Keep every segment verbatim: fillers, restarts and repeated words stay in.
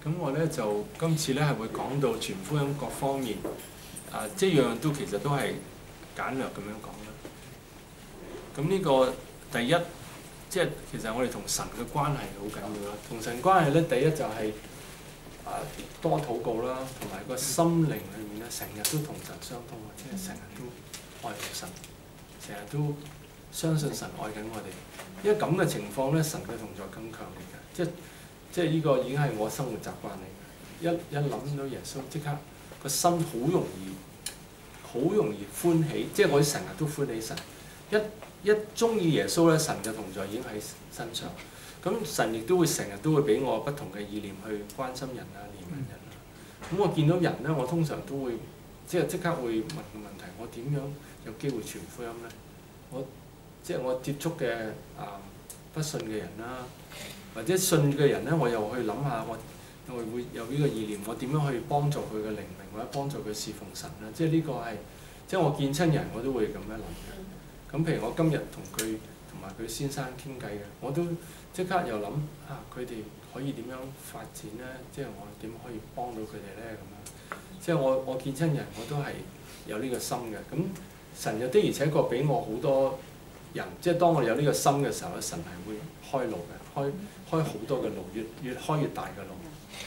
咁我咧就今次咧係會講到傳福音各方面，啊，即係樣樣都其實都係簡略咁樣講啦。咁呢個第一，即係其實我哋同神嘅關係好緊要啦。同神關係咧，第一就係、是、啊多禱告啦，同埋個心靈裏面咧，成日都同神相通啊，即係成日都愛慕神，成日都相信神愛緊我哋。因為咁嘅情況咧，神嘅同在更強烈嘅，即係。即係呢個已經係我生活習慣嚟嘅，一一諗到耶穌，即刻個心好容易，好容易歡喜。即係我成日都歡喜神，一一鍾意耶穌咧，神嘅同在已經喺身上。咁神亦都會成日都會俾我不同嘅意念去關心人啊、憐憫人啊。咁我見到人咧，我通常都會即係即刻會問個問題：我點樣有機會傳福音咧？我即係我接觸嘅啊不信嘅人啦。或者信嘅人咧，我又去諗下，我我會有呢個意念，我點樣去幫助佢嘅靈命，或者幫助佢侍奉神咧？即係呢個係，即係我見親人我都會咁樣諗嘅。咁譬如我今日同佢同埋佢先生傾偈嘅，我都即刻又諗啊，佢哋可以點樣發展咧？即係我點可以幫到佢哋咧？咁樣，即係我我見親人我都係有呢個心嘅。咁神又的而且確俾我好多人，即係當我有呢個心嘅時候咧，神係會開路嘅。開開好多嘅路，越越開越大嘅路。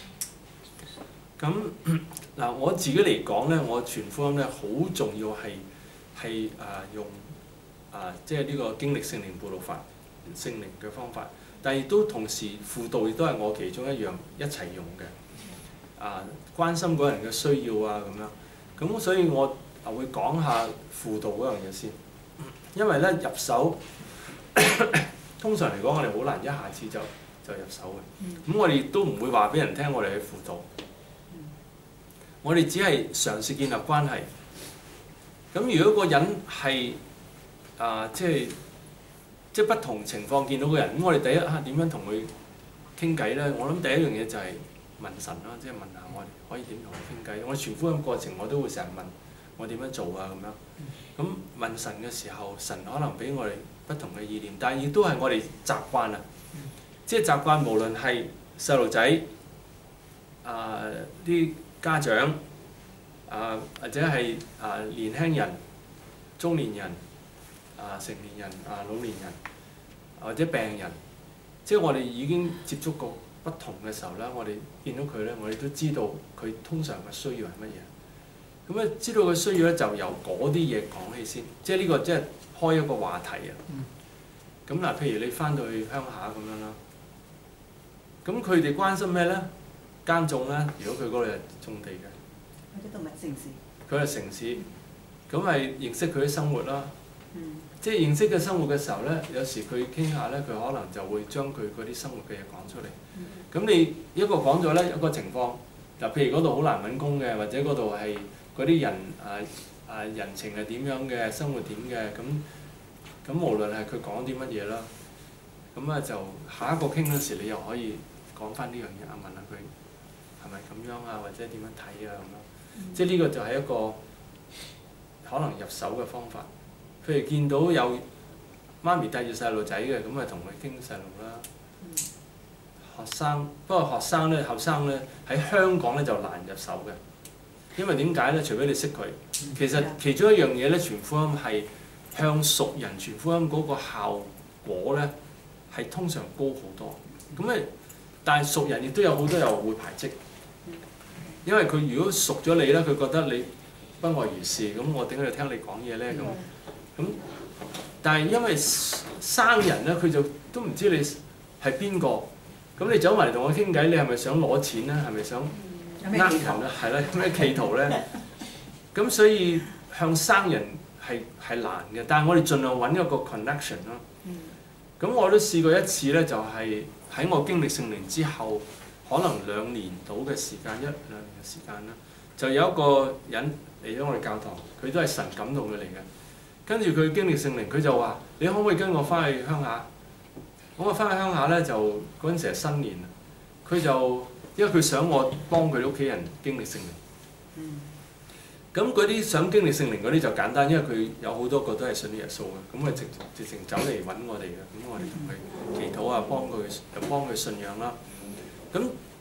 咁嗱，我自己嚟講咧，我傳福音咧好重要係係啊用啊即係呢個經歷聖靈佈道法、聖靈嘅方法，但係亦都同時輔導亦都係我其中一樣一齊用嘅。啊，關心嗰人嘅需要啊咁樣。咁所以我啊會講下輔導嗰樣嘢先，因為咧入手。通常嚟講，我哋好難一下子就就入手嘅。咁我哋亦都唔會話俾人聽，我哋去輔導。我哋只係嘗試建立關係。咁如果個人係啊、呃，即係即係不同情況見到個人，咁我哋第一啊點樣同佢傾偈咧？我諗第一樣嘢就係問神啦，即係問下我哋可以點同佢傾偈。我傳福音過程我都會成日問我點樣做啊咁樣。咁問神嘅時候，神可能俾我哋不同嘅意念，但係亦都係我哋習慣啊，即係習慣無論係細路仔、啊啲家長、啊或者係啊年輕人、中年人、啊成年人、啊老年人，或者病人，即係我哋已經接觸過不同嘅時候咧，我哋見到佢咧，我哋都知道佢通常嘅需要係乜嘢。咁咧知道佢需要咧，就由嗰啲嘢講起先，即係呢個即係開一個話題啊。咁嗱，譬如你翻到去鄉下咁樣啦，咁佢哋關心咩咧？耕種咧，如果佢嗰度係種地嘅， 或者動物城市， 佢係城市，咁係認識佢啲生活啦。 嗯、 即係認識嘅生活嘅時候咧，有時佢傾下咧，佢可能就會將佢嗰啲生活嘅嘢講出嚟。咁、嗯、你一個講咗咧，一個情況，嗱，譬如嗰度好難揾工嘅，或者嗰度係嗰啲人啊啊人情係點樣嘅，生活點嘅咁。咁無論係佢講啲乜嘢啦，咁啊就下一個傾嗰時，你又可以講翻呢樣嘢啊，問下佢係咪咁樣啊，或者點樣睇啊咁樣。嗯、即係呢個就係一個可能入手嘅方法。譬如見到有媽咪帶住細路仔嘅，咁啊同佢傾細路啦。嗯、學生不過學生咧，後生咧喺香港咧就難入手嘅，因為點解咧？除非你識佢，其實其中一樣嘢咧，傳福音係。向熟人傳福音嗰個效果咧，係通常高好多。咁誒，但係熟人亦都有好多又會排斥，因為佢如果熟咗你咧，佢覺得你不外如是，咁我點解要聽你講嘢咧？咁咁，但係因為生人咧，佢就都唔知你係邊個，咁你走埋嚟同我傾偈，你係咪想攞錢咧？係咪想呃人咧？係啦，有咩企圖咧？咁所以向生人。係係難嘅，但係我哋盡量揾一個 connection 咯。咁、嗯、我都試過一次咧，就係、是、喺我經歷聖靈之後，可能兩年到嘅時間，一兩年嘅時間啦，就有一個人嚟咗我哋教堂，佢都係神感動佢嚟嘅。跟住佢經歷聖靈，佢就話：你可唔可以跟我翻去鄉下？咁我翻去鄉下咧，就嗰陣時係新年，佢就因為佢想我幫佢屋企人經歷聖靈。嗯咁嗰啲想經歷聖靈嗰啲就簡單，因為佢有好多個都係信耶穌嘅，咁佢直直情走嚟揾我哋嘅，咁我哋同佢祈禱啊，幫佢又幫佢信仰啦。咁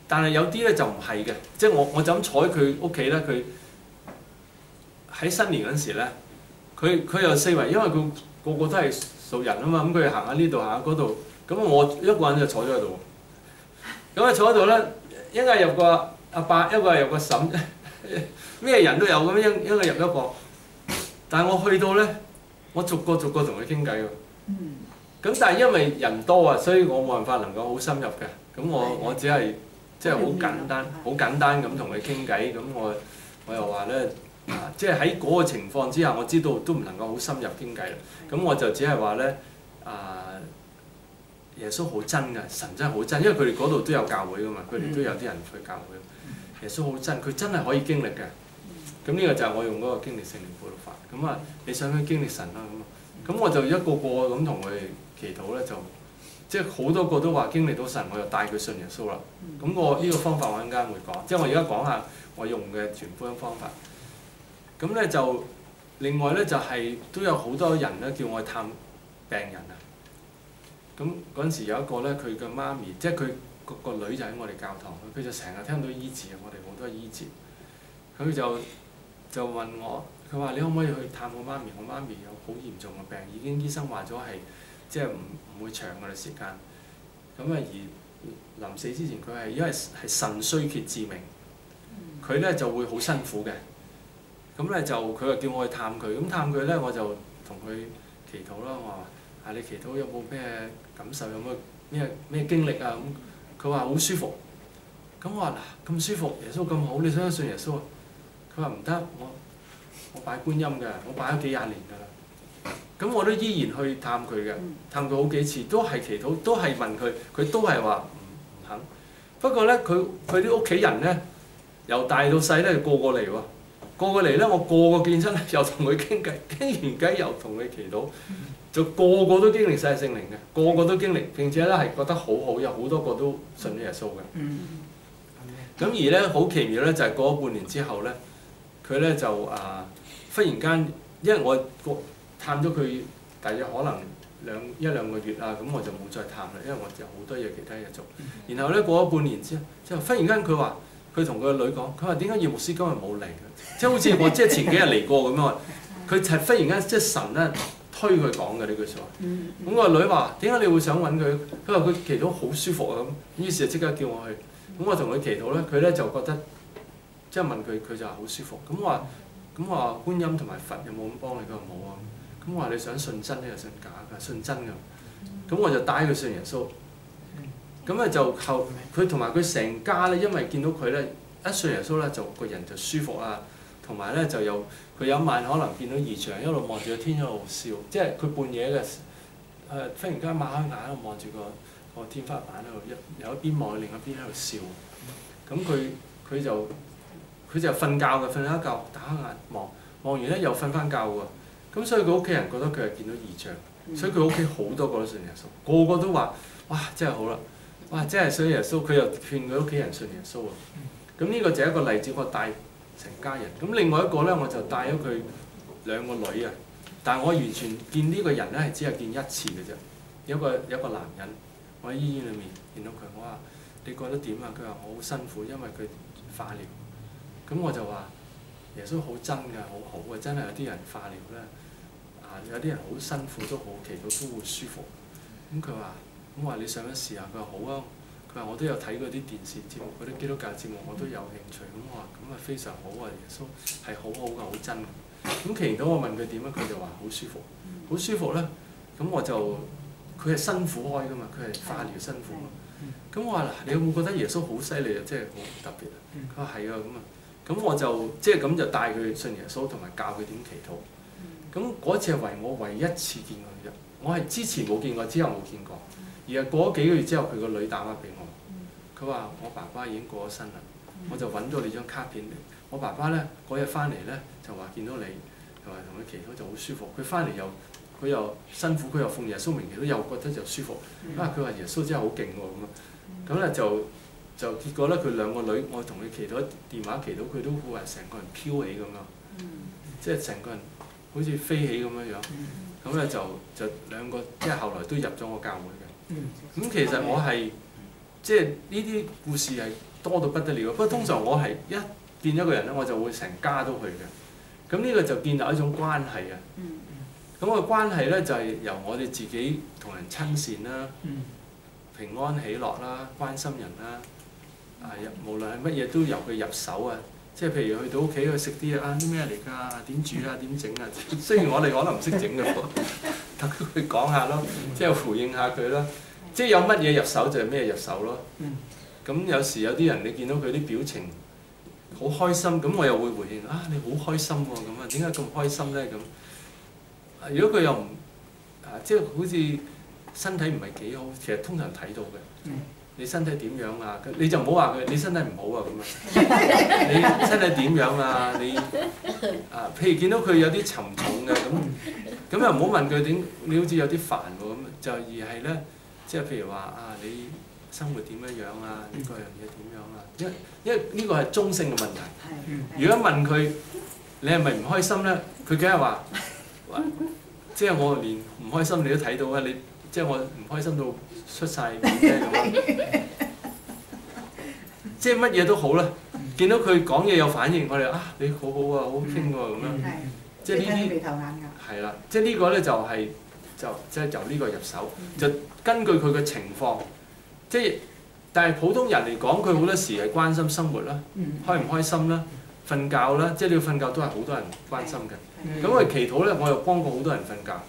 但係有啲咧就唔係嘅，即係我我就咁坐喺佢屋企咧，佢喺新年嗰陣時咧，佢佢又四圍，因為佢個個都係熟人啊嘛，咁佢行下呢度行下嗰度，咁我一個人就坐咗喺度。咁啊坐喺度咧，一個入個阿伯，一個入個嬸，咩人都有咁，一一個入一個。但係我去到咧，我逐個逐個同佢傾偈喎。咁但係因為人多啊，所以我冇辦法能夠好深入嘅。咁我我只係即係好簡單、好簡單咁同佢傾偈。咁我我又話咧，啊，即係喺嗰個情況之下，我知道都唔能夠好深入傾偈啦。咁我就只係話咧，啊，耶穌好真㗎，神真係好真，因為佢哋嗰度都有教會㗎嘛，佢哋都有啲人去教會。耶穌好真，佢真係可以經歷嘅。咁呢個就係我用嗰個經歷聖靈輔導法。咁啊，你想唔想經歷神啦？咁啊，咁我就一個個咁同佢哋祈禱咧，就即係好多個都話經歷到神，我就帶佢信耶穌啦。咁我呢個方法我陣間會講，即係我而家講下我用嘅傳福音方法。咁咧就另外咧就係、是、都有好多人咧叫我去探病人啊。咁嗰陣時有一個咧，佢嘅媽咪，即係佢個個女就喺我哋教堂，佢就成日聽到醫治啊，我哋好多醫治。佢就就問我，佢話你可唔可以去探我媽咪？我媽咪有好嚴重嘅病，已經醫生話咗係即係唔唔會長嘅啦時間。咁啊而臨死之前，佢係因為係腎衰竭致命，佢咧就會好辛苦嘅。咁咧就佢就叫我去探佢，咁探佢咧我就同佢祈禱啦。我話啊，你祈禱有冇咩感受？有冇咩咩經歷啊？咁佢話好舒服。咁我話嗱，咁舒服，耶穌咁好，你想唔想信耶穌啊？佢話唔得，我我拜觀音嘅，我拜咗幾廿年㗎啦。咁我都依然去探佢嘅，探佢好幾次，都係祈禱，都係問佢，佢都係話唔唔肯。不過咧，佢佢啲屋企人咧，由大到細咧，個個嚟喎，個個嚟咧，我個個見親又同佢傾偈，傾完偈又同佢祈禱，就個個都經歷晒聖靈嘅，個個都經歷，並且咧係覺得好好，有好多個都信咗耶穌嘅。咁而咧好奇妙咧，就係過咗半年之後咧。佢咧就啊，忽然間，因為我個探咗佢大約可能兩一兩個月啊，咁我就冇再探啦，因為我有好多嘢其他嘢做。然後咧過咗半年之後，之後忽然間佢話，佢同佢個女講，佢話點解葉牧師今日冇嚟嘅？即係好似我即係前幾日嚟過咁樣。佢係忽然間即係神咧推佢講嘅呢句説話。咁我個女話：點解你會想揾佢？佢話佢祈禱好舒服啊咁。於是就即刻叫我去。咁我同佢祈禱咧，佢咧就覺得。即係問佢，佢就話好舒服。咁我話，咁我話觀音同埋佛有冇咁幫你？佢話冇啊。咁我話你想信真定係信假？佢話信真㗎。咁我就帶佢信耶穌。咁咧就後佢同埋佢成家咧，因為見到佢咧一信耶穌咧，就個人就舒服啊。同埋咧就有佢有一晚可能見到異象，一路望住個天一路笑。即係佢半夜嘅誒，忽然間擘開眼喺度望住個個天花板喺度，一有一邊望，另一邊喺度笑。咁佢佢就。佢就瞓覺嘅，瞓一覺打開眼望望完咧又瞓翻覺喎。咁所以佢屋企人覺得佢係見到異象，所以佢屋企好多個都信耶穌，個個都話：哇，真係好啦！哇，真係信耶穌。佢又勸佢屋企人信耶穌啊。咁呢個就係一個例子，我帶成家人。咁另外一個咧，我就帶咗佢兩個女啊。但係我完全見呢個人咧係只係見一次嘅啫。有一個有一個男人，我喺醫院裏面見到佢，我話：你覺得點啊？佢話我好辛苦，因為佢化療。咁我就話耶穌好真㗎，好好嘅，真係有啲人化療咧，啊有啲人好辛苦都好，祈禱都會舒服。咁佢話：咁我話你想唔想試下？佢話好啊。佢話我都有睇嗰啲電視節目，嗰啲基督教節目我都有興趣。咁我話咁啊非常好啊，耶穌係好好㗎，好真㗎。咁祈禱我問佢點啊，佢就話好舒服，好舒服咧。咁我就佢係辛苦開㗎嘛，佢係化療辛苦。咁我話嗱，你有冇覺得耶穌好犀利啊？即係好特別啊？佢話係啊，咁啊。咁我就即係咁就帶佢信耶穌，同埋教佢點祈禱。咁嗰次係為我唯一次見過佢啫。我係之前冇見過，之後冇見過。而係過咗幾個月之後，佢個女打翻俾我，佢話我爸爸已經過咗身啦。我就揾咗你張卡片嚟。我爸爸咧嗰日翻嚟咧就話見到你，同埋同佢祈禱就好舒服。佢翻嚟又佢又辛苦，佢又奉耶穌名祈禱，又覺得就舒服。啊！佢話耶穌真係好勁喎咁啊！咁咧就。就結果咧，佢兩個女，我同佢祈禱電話祈禱，佢都會話成個人飄起咁樣，嗯、即係成個人好似飛起咁樣樣。咁咧、嗯、就就兩個，即係後來都入咗我教會嘅。咁、嗯、其實我係即係呢啲故事係多到不得了。不過通常我係一見一個人咧，我就會成家都去嘅。咁呢個就建立一種關係啊。咁個關係咧就係由我哋自己同人親善啦、平安喜樂啦、關心人啦，啊無論係乜嘢都由佢入手啊。即係譬如去到屋企去食啲啊啲咩嚟㗎？點煮啊？點整啊？雖然我哋可能唔識整嘅喎，等佢講下咯，即係回應下佢咯。即係有乜嘢入手就係咩入手咯。咁有時有啲人你見到佢啲表情好開心，咁我又會回應啊你好開心喎咁啊，點解咁開心咧咁？如果佢又唔啊即係好似身體唔係幾好，其實通常睇到嘅。你身體點樣啊？你就唔好話佢，你身體唔好啊咁啊！你身體點樣啊？你啊，譬如見到佢有啲沉重嘅咁，咁又唔好問佢點，你好似有啲煩喎咁，就而係咧，即係譬如話啊，你生活點樣樣啊？呢個樣嘢點樣啊？因因為呢個係中性嘅問題。如果問佢你係咪唔開心咧？佢梗係話，即係我連唔開心你都睇到啊！你即係我唔開心到出晒面嘅咁樣，即係乜嘢都好啦。見到佢講嘢有反應，我哋啊你好好啊，好傾喎咁樣。即係呢啲係啦，即係呢個咧就係就即係由呢個入手，就根據佢嘅情況。即係但係普通人嚟講，佢好多時係關心生活啦，開唔開心啦，瞓覺啦，即係你要瞓覺都係好多人關心嘅。咁我哋祈禱咧，我又幫過好多人瞓覺。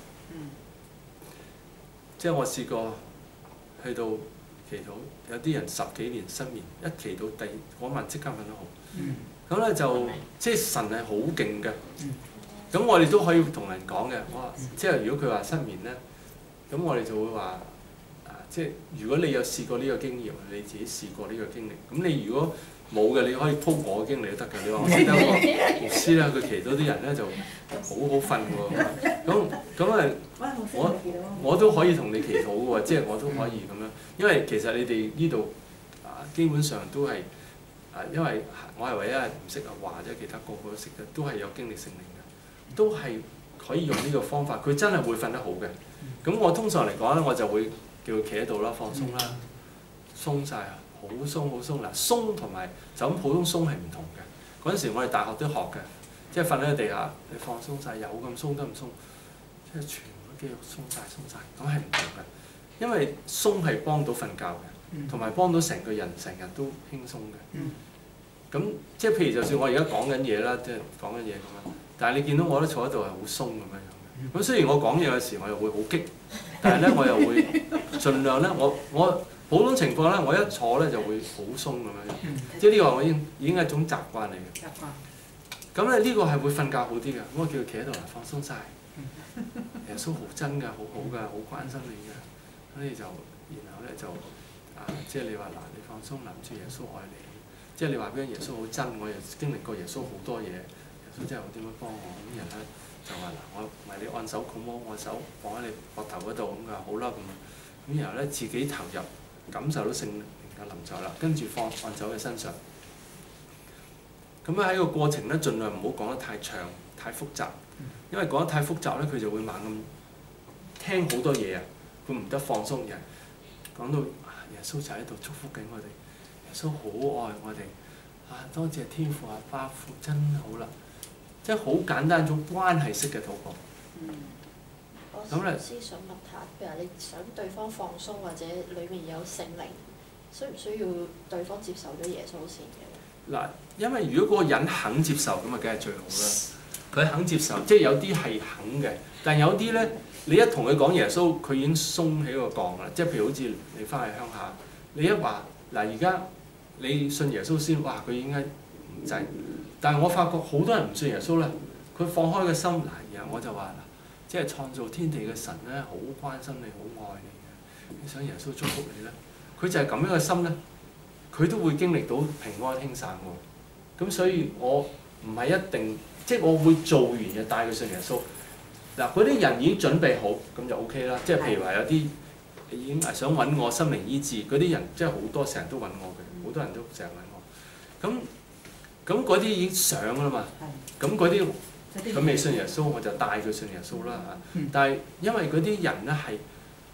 即係我試過去到祈禱，有啲人十幾年失眠，一祈禱第嗰晚即刻瞓得好。咁咧就即係神係好勁嘅。咁我哋都可以同人講嘅，我話即係如果佢話失眠咧，咁我哋就會話啊，即係如果你有試過呢個經驗，你自己試過呢個經歷，咁你如果冇嘅，你可以 po 我嘅經歷都得嘅。你話我識得個牧師啦，佢祈禱啲人咧就好好瞓喎。咁咁啊，我我都可以同你祈禱嘅喎，即係我都可以咁樣。因為其實你哋呢度啊，基本上都係啊，因為我係唯一係唔識啊話啫，其他個個都識嘅，都係有經歷聖靈嘅，都係可以用呢個方法。佢真係會瞓得好嘅。咁我通常嚟講咧，我就會叫佢企喺度啦，放鬆啦，鬆晒啊！好鬆好鬆嗱，鬆同埋就咁普通鬆係唔同嘅。嗰陣時我哋大學都學嘅，即係瞓喺地下，你放鬆晒，有咁鬆得唔鬆？即係全部肌肉鬆晒鬆晒，咁係唔同嘅。因為鬆係幫到瞓覺嘅，同埋幫到成個人成日都輕鬆嘅。咁即係譬如就算我而家講緊嘢啦，即係講緊嘢咁樣，但係你見到我都坐喺度係好鬆咁樣樣嘅。咁雖然我講嘢嘅時我又會好激，但係咧我又會盡量咧，我我。普通情況咧，我一坐咧就會好鬆咁樣，即係呢個我已經已經係一種習慣嚟嘅。習慣。咁咧呢個係會瞓覺好啲嘅，咁我叫佢企喺度嚟放鬆晒。耶穌好真㗎，好好㗎，好關心你㗎。咁你就然後咧就啊，即係你話嗱，你放鬆，諗住耶穌愛你。即係你話俾人耶穌好真，我又經歷過耶穌好多嘢，耶穌真係好點樣幫我。咁人咧就話嗱，我唔係你按手撫摸，我手放喺你膊頭嗰度咁㗎，好啦咁。咁然後咧自己投入。感受到聖靈嘅臨在啦，跟住放按手喺身上。咁咧喺個過程咧，盡量唔好講得太長、太複雜，因為講得太複雜咧，佢就會猛咁聽好多嘢啊，佢唔得放鬆嘅。講到耶穌就喺度祝福緊我哋，耶穌好愛我哋啊！多謝天父啊，巴父真好啦，即係好簡單一種關係式嘅禱告。 咁咧，思想問下，譬如你想對方放鬆，或者裡面有聖靈，需唔需要對方接受咗耶穌先嘅？ 嗱，因為如果嗰個人肯接受，咁啊，梗係最好啦。佢肯接受，即係有啲係肯嘅，但係有啲咧，你一同佢講耶穌，佢已經鬆起個槓啦。即係譬如好似你翻去鄉下，你一話嗱，而家你信耶穌先，哇，佢已經係唔制。但係我發覺好多人唔信耶穌啦，佢放開個心嗱，然後我就話。即係創造天地嘅神咧，好關心你，好愛你嘅。你想耶穌祝福你咧，佢就係咁樣嘅心咧，佢都會經歷到平安輕省喎。咁所以我唔係一定，即係我會做完就帶佢信耶穌。嗱，嗰啲人已經準備好，咁就 O K 啦。即係譬如話有啲已經係想揾我心靈醫治，嗰啲人即係好多成日都揾我嘅，好多人都成日揾我。咁咁嗰啲已經上啦嘛。咁嗰啲。佢未信耶穌，我就帶佢信耶穌啦嚇。但係因為嗰啲人咧係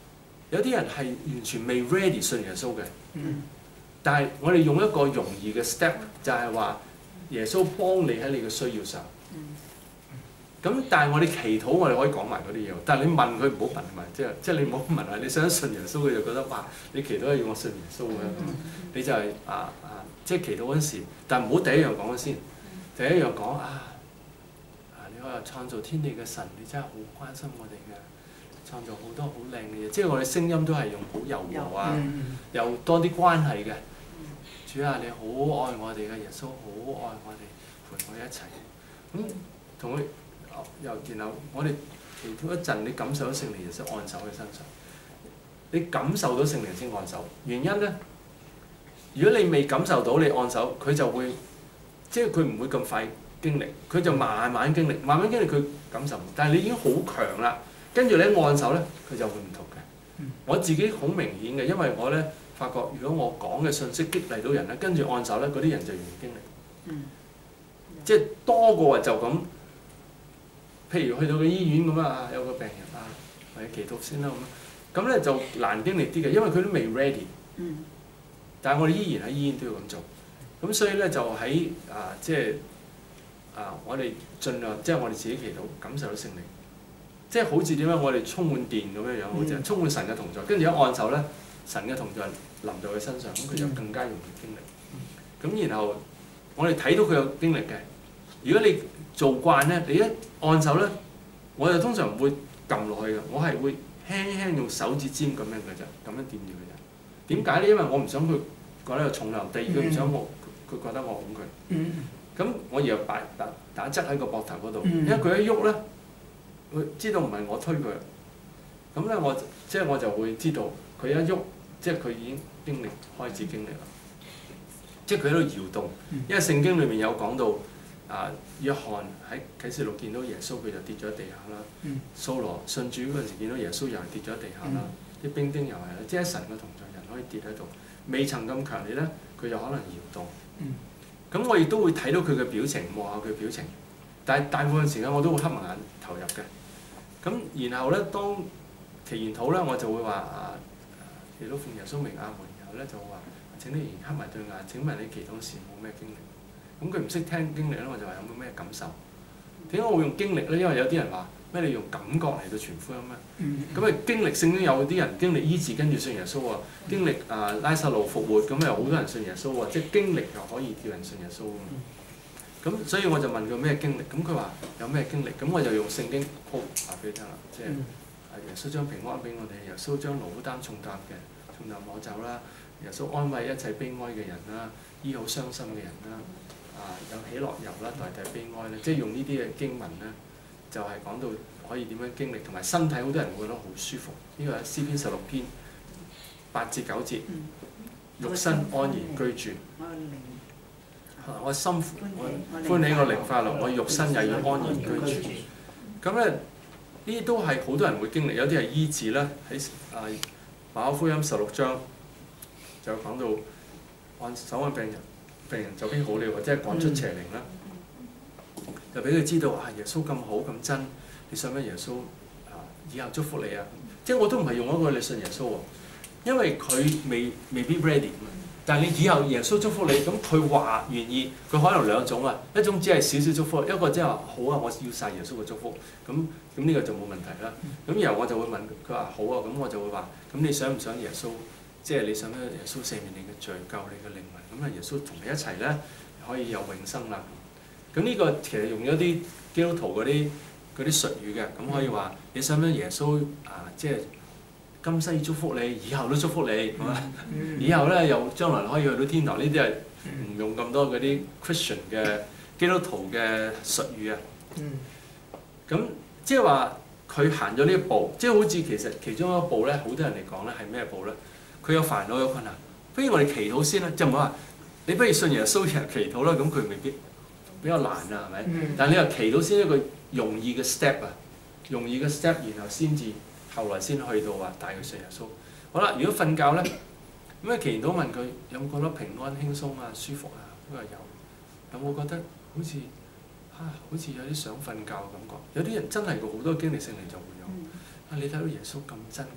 有啲人係完全未 ready 信耶穌嘅。 嗯但係我哋用一個容易嘅 step，就係話耶穌幫你喺你嘅需要上。咁但係我哋祈禱，我哋可以講埋嗰啲嘢。但係你問佢唔好問埋，即係即係你唔好問話你想信耶穌，佢就覺得哇，你祈禱係要我信耶穌嘅。你就係、啊啊，即係祈禱嗰陣時，但係唔好第一樣講咗先。第一樣講啊啊，你話創造天地嘅神，你真係好關心我哋嘅，創造好多好靚嘅嘢。即係我哋聲音都係用好柔和啊，有多啲關係嘅。主啊，你好愛我哋嘅，耶穌好愛我哋，陪我哋一齊。咁同佢又然後我哋祈禱一陣，你感受到聖靈耶穌按手喺身上，你感受到聖靈先按手。原因咧，如果你未感受到你按手，佢就會即係佢唔會咁快經歷，佢就慢慢經歷，慢慢經歷佢感受。但係你已經好強啦，跟住你一按手咧，佢就會唔同嘅。我自己好明顯嘅，因為我咧。發覺如果我講嘅信息激勵到人咧，跟住按手咧，嗰啲人就容易經歷。嗯、即係多過就咁，譬如去到個醫院咁啊，有個病人啊，或者祈禱先啦咁，咁咧就難經歷啲嘅，因為佢都未 ready。嗯、但係我哋依然喺醫院都要咁做，咁所以咧就喺啊，即係啊，我哋盡量即係我哋自己祈禱，感受到聖靈，即係好似點樣我哋充滿電咁樣樣，好似、嗯、充滿神嘅同在，跟住一按手咧。神嘅同在臨到佢身上，咁佢就更加容易經歷。咁、嗯、然後我哋睇到佢有經歷嘅。如果你做慣咧，你一按手咧，我就通常唔會撳落去嘅，我係會輕輕用手指尖咁樣嘅啫，咁樣掂住佢啫。點解咧？因為我唔想佢覺得有重量，第二佢唔想我佢覺得我拱佢。咁、嗯、我又擺打打側喺個膊頭嗰度，因為佢一喐咧，佢知道唔係我推佢，咁咧我即係我就會知道佢一喐。即係佢已經經歷開始經歷啦，即係佢喺度搖動。因為聖經裏面有講到啊，約翰喺啟示錄見到耶穌，佢就跌咗喺地下啦。掃羅信主嗰陣時見到耶穌又係跌咗喺地下啦。啲兵丁又係啦，即係神嘅同在，人可以跌喺度，未曾咁強烈咧，佢就可能搖動。咁我亦都會睇到佢嘅表情，望下佢表情。但係大部分時間我都會黑埋眼投入嘅。咁然後咧，當祈完禱咧，我就會話啊。祈禱奉耶穌名阿門，然後咧就話：請你而黑埋對眼。請問你祈禱時冇咩經歷？咁佢唔識聽經歷咧，我就話有冇咩感受？點解我會用經歷咧？因為有啲人話咩你用感覺嚟到傳福音咩？咁啊、嗯、經歷聖經有啲人經歷醫治跟住信耶穌喎，經歷啊拉撒路復活咁又好多人信耶穌喎，即係經歷又可以叫人信耶穌㗎嘛。咁所以我就問佢咩經歷？咁佢話有咩經歷？咁我就用聖經鋪話俾佢聽啦，即係。耶穌將平安俾我哋，耶穌將勞苦擔重擔嘅重擔攞走啦，耶穌安慰一切悲哀嘅人啦，醫好傷心嘅人啦，啊有喜樂油啦代替悲哀咧，即係用呢啲嘅經文咧，就係、是、講到可以點樣經歷，同埋身體好多人會覺得好舒服。呢、這個係詩篇十六篇八至九節，肉身安然居住。我心歡喜，我靈快樂，我肉身又要安然居住。咁咧。呢啲都係好多人會經歷，有啲係醫治啦。喺啊馬可福音十六章就講到按手按病人，病人就醫好了，或者係趕出邪靈啦。就俾佢知道啊，耶穌咁好咁真，你信唔信耶穌啊？以後祝福你啊！即係我都唔係用一個你信耶穌喎，因為佢未未必 ready。但係你以後耶穌祝福你，咁佢話願意，佢可能兩種啊，一種只係少少祝福，一個即係話好啊，我要晒耶穌嘅祝福，咁咁呢個就冇問題啦。咁然後我就會問佢話好啊，咁我就會話，咁你想唔想耶穌，即係你想唔想耶穌赦免你嘅罪，救你嘅靈魂？咁啊耶穌同你一齊咧，可以有永生啦。咁呢個其實用咗啲基督徒嗰啲嗰啲術語嘅，咁可以話你想唔想耶穌啊，即係。今世祝福你，以後都祝福你，係嘛？嗯、以後咧又將來可以去到天堂，呢啲係唔用咁多嗰啲 Christian 嘅基督徒嘅術語啊。咁、嗯、即係話佢行咗呢一步，即係好似其實其中一步咧，好多人嚟講咧係咩步咧？佢有煩惱有困難，不如我哋祈禱先啦，就唔好話你不如信耶穌人祈禱啦，咁佢未必比較難啊，係咪？嗯、但係你話祈禱先一個容易嘅 step 啊，容易嘅 step，然後先至。後來先去到話帶佢信耶穌。好啦，如果瞓覺咧，咁啊祈禱問佢有冇覺得平安輕鬆啊、舒服啊？佢話有。有冇覺得好似啊，好似有啲想瞓覺嘅感覺？有啲人真係個好多經歷聖靈就會有。啊，你睇到耶穌咁真咁好，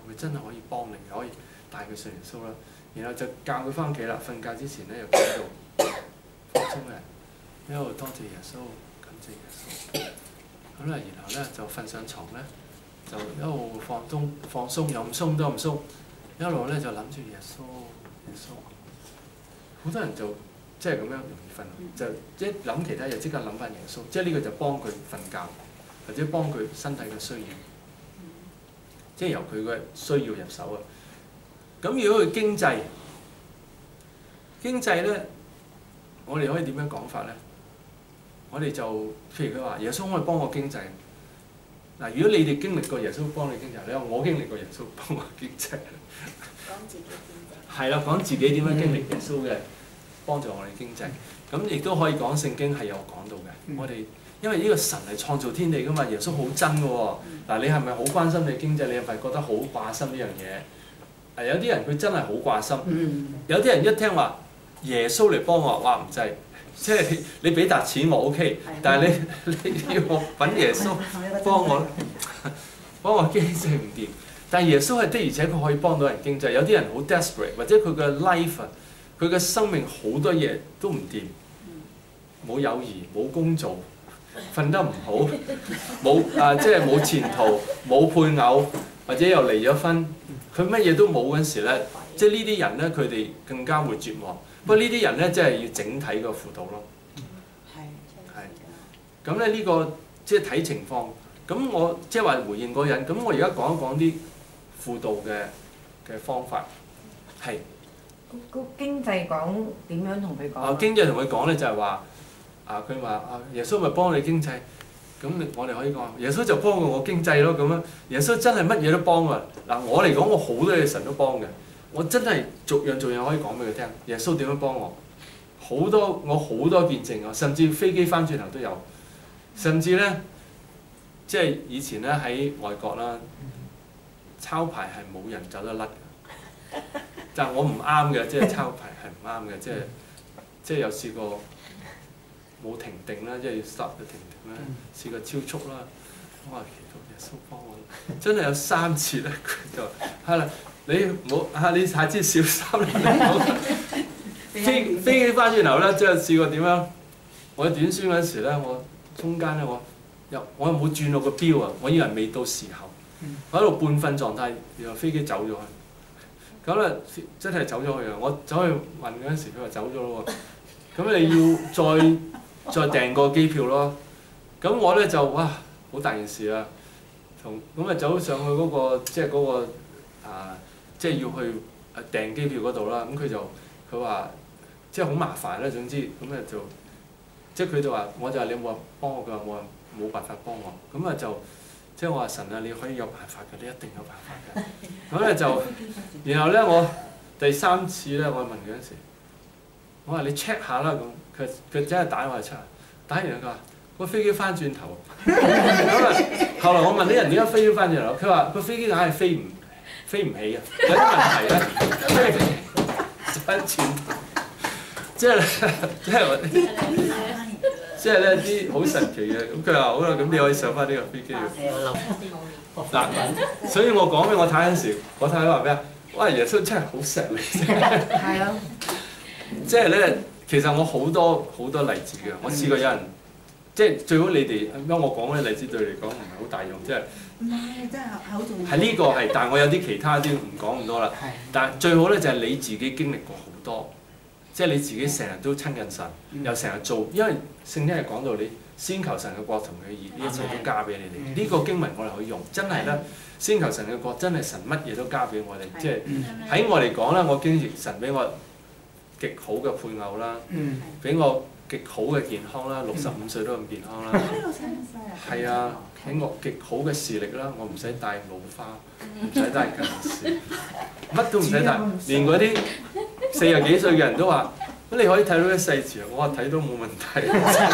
佢真係可以幫你，可以帶佢信耶穌啦。然後就教佢翻屋企啦，瞓覺之前咧又喺度放鬆嘅，一路多謝耶穌，感謝耶穌。咁咧，然後咧就瞓上床咧，就一路放鬆放鬆，又唔鬆都唔鬆，一路咧就諗住耶穌耶穌。好多人就即係咁樣容易瞓，就一諗其他嘢即刻諗翻耶穌，即係呢個就幫佢瞓覺，或者幫佢身體嘅需要，即係由佢嘅需要入手啊。咁如果佢經濟，經濟咧，我哋可以點樣講法咧？我哋就譬如佢話耶穌可以幫我經濟。嗱，如果你哋經歷過耶穌幫你經濟，你話我經歷過耶穌幫我經濟。 講自己經濟。係啦，講自己點樣經歷耶穌嘅幫助我哋經濟。咁亦都可以講聖經係有講到嘅。嗯、我哋因為呢個神係創造天地噶嘛，耶穌好真嘅喎。嗱，你係咪好關心你經濟？你係咪覺得好掛心呢樣嘢？係有啲人佢真係好掛心，嗯、有啲人一聽話耶穌嚟幫我，哇唔制，即係你俾笪錢我 OK，的但係你你要我揾耶穌幫我幫我經濟唔掂。但係耶穌係的而且確可以幫到人經濟。有啲人好 desperate， 或者佢嘅 life 啊，佢嘅生命好多嘢都唔掂，冇友誼，冇工做，瞓得唔好，冇啊即係冇前途，冇配偶，或者又離咗婚。佢乜嘢都冇嗰陣時咧，即係呢啲人咧，佢哋更加會絕望。不過呢啲人咧，即係要整體個輔導咯。係係。咁咧呢個即係睇情況。咁我即係話回應嗰個人。咁我而家講一講啲輔導嘅嘅方法。係。 個經濟講點樣同佢講？ 啊，經濟同佢講咧就係話，啊佢話啊耶穌咪幫你經濟。咁我哋可以講，耶穌就幫過我經濟咯咁樣。耶穌真係乜嘢都幫啊！嗱，我嚟講，我好多嘢神都幫嘅。我真係逐樣逐樣可以講俾佢聽。耶穌點樣幫我？好多我好多見證啊！甚至飛機翻轉頭都有。甚至咧，即係以前咧喺外國啦，抄牌係冇人走得甩嘅。但係我唔啱嘅，即係抄牌係唔啱嘅，即係即係有試過冇停定啦，即係要 stop 嘅停。試過超速啦，我話祈禱耶穌幫我，真係有三次咧，佢就係啦，你唔好啊，你下次小心啦，你唔好飛飛機翻轉頭咧，即係試過點樣？我短宣嗰陣時咧，我中間咧我又我又冇轉到個標啊，我以為未到時候，我喺度半瞓狀態，然後飛機走咗去，咁咧真係走咗去啊！我走去問嗰陣時，佢話走咗咯喎，咁你要再再訂個機票咯。咁我咧就哇好大件事啊，同咁啊走上去嗰、嗰個即係嗰個啊即係要去誒訂機票嗰度啦。咁佢就佢話即係好麻煩啦。總之咁咧就即係佢就話，我就話你有冇話幫我？佢話冇啊，冇辦法幫我。咁啊就即係我話神啊，你可以有辦法嘅，你一定有辦法嘅。咁咧就然後咧我第三次咧我問佢嗰陣時，我話你 check 下啦咁，佢佢真係打我嚟 check，打完佢話。個飛機翻轉頭，咁啊！後來我問啲人點解飛機翻轉頭，佢話個飛機硬係飛唔飛唔起啊，有啲問題咧，飛唔起，翻轉頭，即係即係即係咧啲好神奇嘅。咁佢話好啦，咁你可以上翻呢個飛機喎。嗱，所以我講俾我睇嗰陣時，我睇話咩啊？哇！耶穌真係好錫你。係啊。即係咧，其實我好多好多例子嘅，我試過有人。即係最好你哋，因為我講嗰啲例子對你嚟講唔係好大用，即係唔係，真係好重要。 係呢個係，但係我有啲其他啲唔講咁多啦。但係最好咧就係你自己經歷過好多，即係你自己成日都親近神，又成日做，因為聖經係講到你先求神嘅國同佢義，呢一切都加俾你哋。呢個經文我哋可以用，真係咧先求神嘅國，真係神乜嘢都加俾我哋。即係喺我嚟講咧，我經歷神俾我極好嘅配偶啦，俾我。極好嘅健康啦，六十五歲都咁健康啦。係啊，俾我極好嘅視力啦，我唔使戴老花，唔使戴近視，乜都唔使戴，連嗰啲四十幾歲嘅人都話：咁你可以睇到啲細字啊！我話睇到冇問題。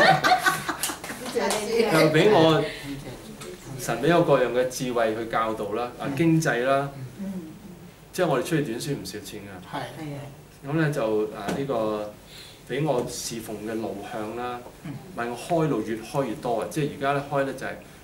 又俾我神俾我各樣嘅智慧去教導啦，啊經濟啦，即係我哋出去短宣唔少錢㗎。係。咁咧就啊呢個。俾我侍奉嘅路向啦，為我開路越開越多啊！即係而家咧開咧就係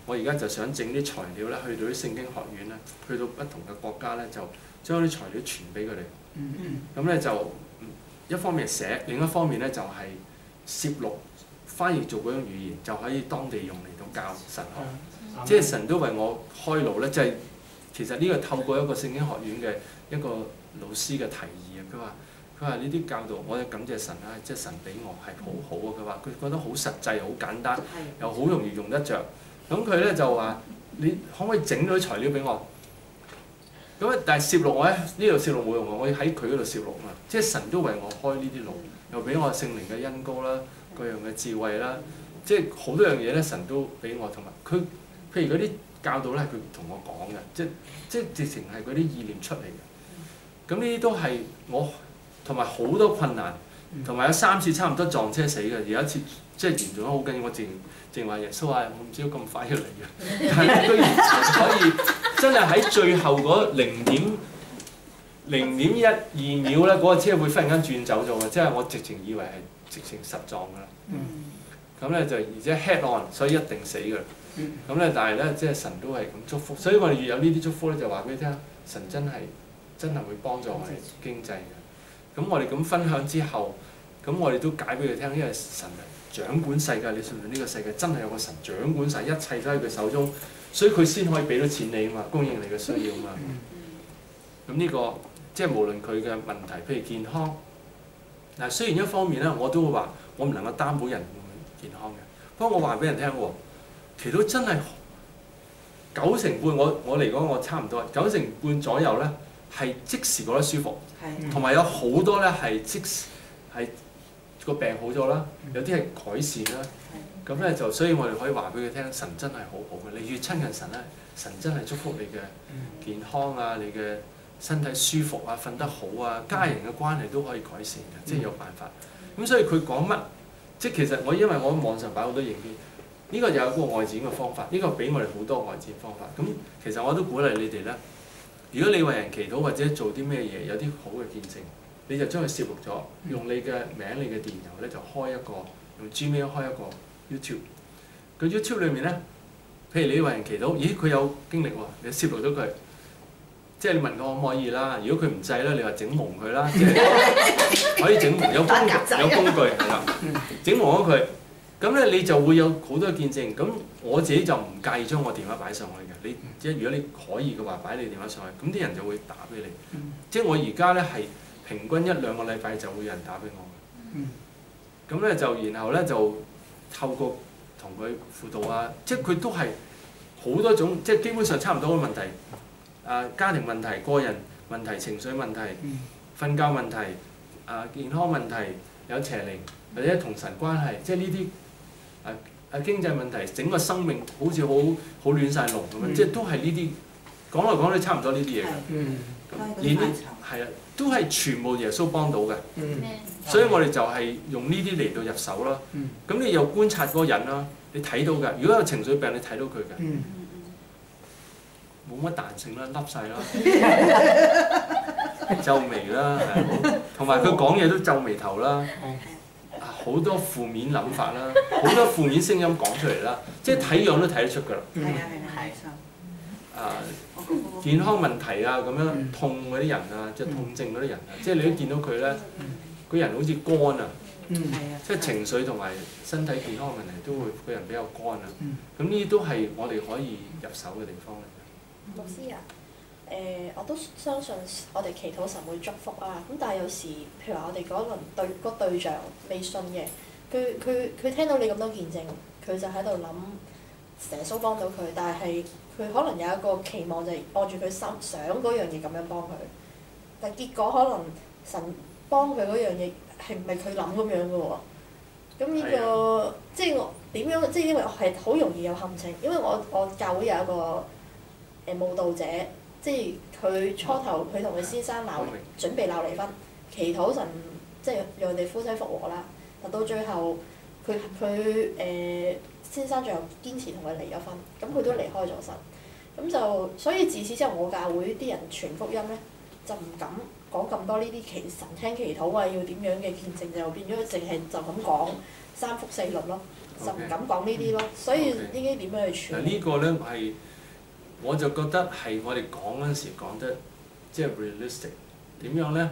我而家就想整啲材料咧，去到啲聖經學院咧，去到不同嘅國家咧，就將啲材料傳俾佢哋。 嗯嗯。 咁咧就一方面寫，另一方面咧就係攝錄、翻譯做嗰種語言，就可以當地用嚟到教神學。 嗯、 即係神都為我開路咧，就係、是、其實呢個透過一個聖經學院嘅一個老師嘅提議啊，佢話佢話呢啲教導，我就感謝神啦，即係神俾我係好好啊。佢話佢覺得好實際、好簡單，又好容易用得着。咁佢咧就話：你可唔可以整到啲材料俾我？咁啊，但係攝錄我咧呢度攝錄冇用喎，我要喺佢嗰度攝錄啊嘛。即係神都為我開呢啲路，又俾我聖靈嘅恩膏啦，各樣嘅智慧啦，即係好多樣嘢咧，神都俾我，同埋佢譬如嗰啲教導咧，係佢同我講嘅，即係即係直情係嗰啲意念出嚟嘅。咁呢啲都係我同埋好多困難，同埋有三次差唔多撞車死嘅，有一次即係嚴重得好緊要，我淨淨話耶穌啊，我唔知道咁快要嚟嘅，但係居然可以真係喺最後嗰零點零點一二秒咧，嗰、那個車會忽然間轉走咗嘅，即係我直情以為係直情實撞㗎啦。咁咧、嗯、就而且 head on，所以一定死㗎啦。咁咧、嗯、但係咧即係神都係咁祝福，所以我哋越有呢啲祝福咧，就話俾你聽，神真係真係會幫助我哋經濟嘅。咁我哋咁分享之後，咁我哋都解俾佢聽，因為神掌管世界，你信唔信呢個世界真係有個神掌管晒，一切都喺佢手中，所以佢先可以俾到錢你啊嘛，供應你嘅需要啊嘛。咁呢、這個即係無論佢嘅問題，譬如健康，嗱雖然一方面咧，我都會話我唔能夠擔保人會健康嘅，不過我話俾人聽喎，祈禱真係九成半，我我嚟講我差唔多九成半左右咧，係即時覺得舒服，同埋有好多咧係即時係個病好咗啦，有啲係改善啦。咁咧就所以我哋可以話俾佢聽，神真係好好嘅。你越親近神咧，神真係祝福你嘅健康啊，你嘅身體舒服啊，瞓得好啊，家人嘅關係都可以改善嘅，即係有辦法。咁所以佢講乜，即係其實我因為我喺網上擺好多影片，呢個就有一個外展嘅方法，呢個俾我哋好多外展方法。咁其實我都鼓勵你哋咧，如果你為人祈禱或者做啲咩嘢，有啲好嘅見證，你就將佢攝錄咗，用你嘅名、你嘅電郵咧就開一個用 Gmail 開一個 YouTube。個 YouTube 裏面咧，譬如你為人祈禱，咦佢有經歷喎，你攝錄咗佢，即係你問佢可唔可以啦。如果佢唔制咧，你話整蒙佢啦，即係可以整蒙，有工具有工具係啦，整蒙咗佢。咁咧你就會有好多見證。咁我自己就唔介意將我電話擺上去嘅。你即係如果你可以嘅話，擺你電話上去，咁啲人就會打俾你。即係我而家咧係平均一兩個禮拜就會有人打俾我。咁咧就然後咧就透過同佢輔導啊，即係佢都係好多種，即係基本上差唔多嘅問題。啊，家庭問題、個人問題、情緒問題、瞓覺問題、啊健康問題、有邪靈或者同神關係，即係呢啲啊啊經濟問題，整個生命好似好好亂晒龍咁樣，嗯、即係都係呢啲講嚟講去差唔多呢啲嘢嘅。嗯，而呢係啊，都係全部耶穌幫到嘅。嗯，所以我哋就係用呢啲嚟到入手啦。嗯，咁你又觀察嗰個人啦，你睇到㗎。如果有情緒病，你睇到佢㗎。嗯。冇乜彈性啦，凹晒啦，皺眉啦，同埋佢講嘢都皺眉頭啦，啊好多負面諗法啦，好多負面聲音講出嚟啦，即係睇樣都睇得出㗎啦。係啊係啊，啊健康問題啊咁樣痛嗰啲人啊，即係痛症嗰啲人啊，即係你都見到佢咧，個人好似乾啊，即係情緒同埋身體健康問題都會個人比較乾啊。咁呢啲都係我哋可以入手嘅地方嚟。 老師啊，誒、呃，我都相信我哋祈禱神會祝福啊。咁但係有時，譬如話我哋嗰輪對個對象未信嘅，佢佢佢聽到你咁多見證，佢就喺度諗耶穌幫到佢，但係佢可能有一個期望就係按住佢心想嗰樣嘢咁樣幫佢，但結果可能神幫佢嗰樣嘢係唔係佢諗咁樣嘅喎？咁呢、呢個的即係我點樣？即係因為我係好容易有陷阱，因為我我教會有一個。誒慕道者，即係佢初頭佢同佢先生鬧，準備鬧離婚，祈禱神即係讓佢哋夫妻復和啦。但到最後，佢佢誒先生最後堅持同佢離咗婚，咁佢都離開咗神。咁就所以自此之後，我教會啲人傳福音咧，就唔敢講咁多呢啲祈神聽祈禱啊，要點樣嘅見證，就變咗淨係就咁講三福四律咯，就唔敢講呢啲咯。所以應該點樣去處理？ 嗱呢個咧係我就覺得係我哋講嗰陣時講得即係 realistic 點樣咧？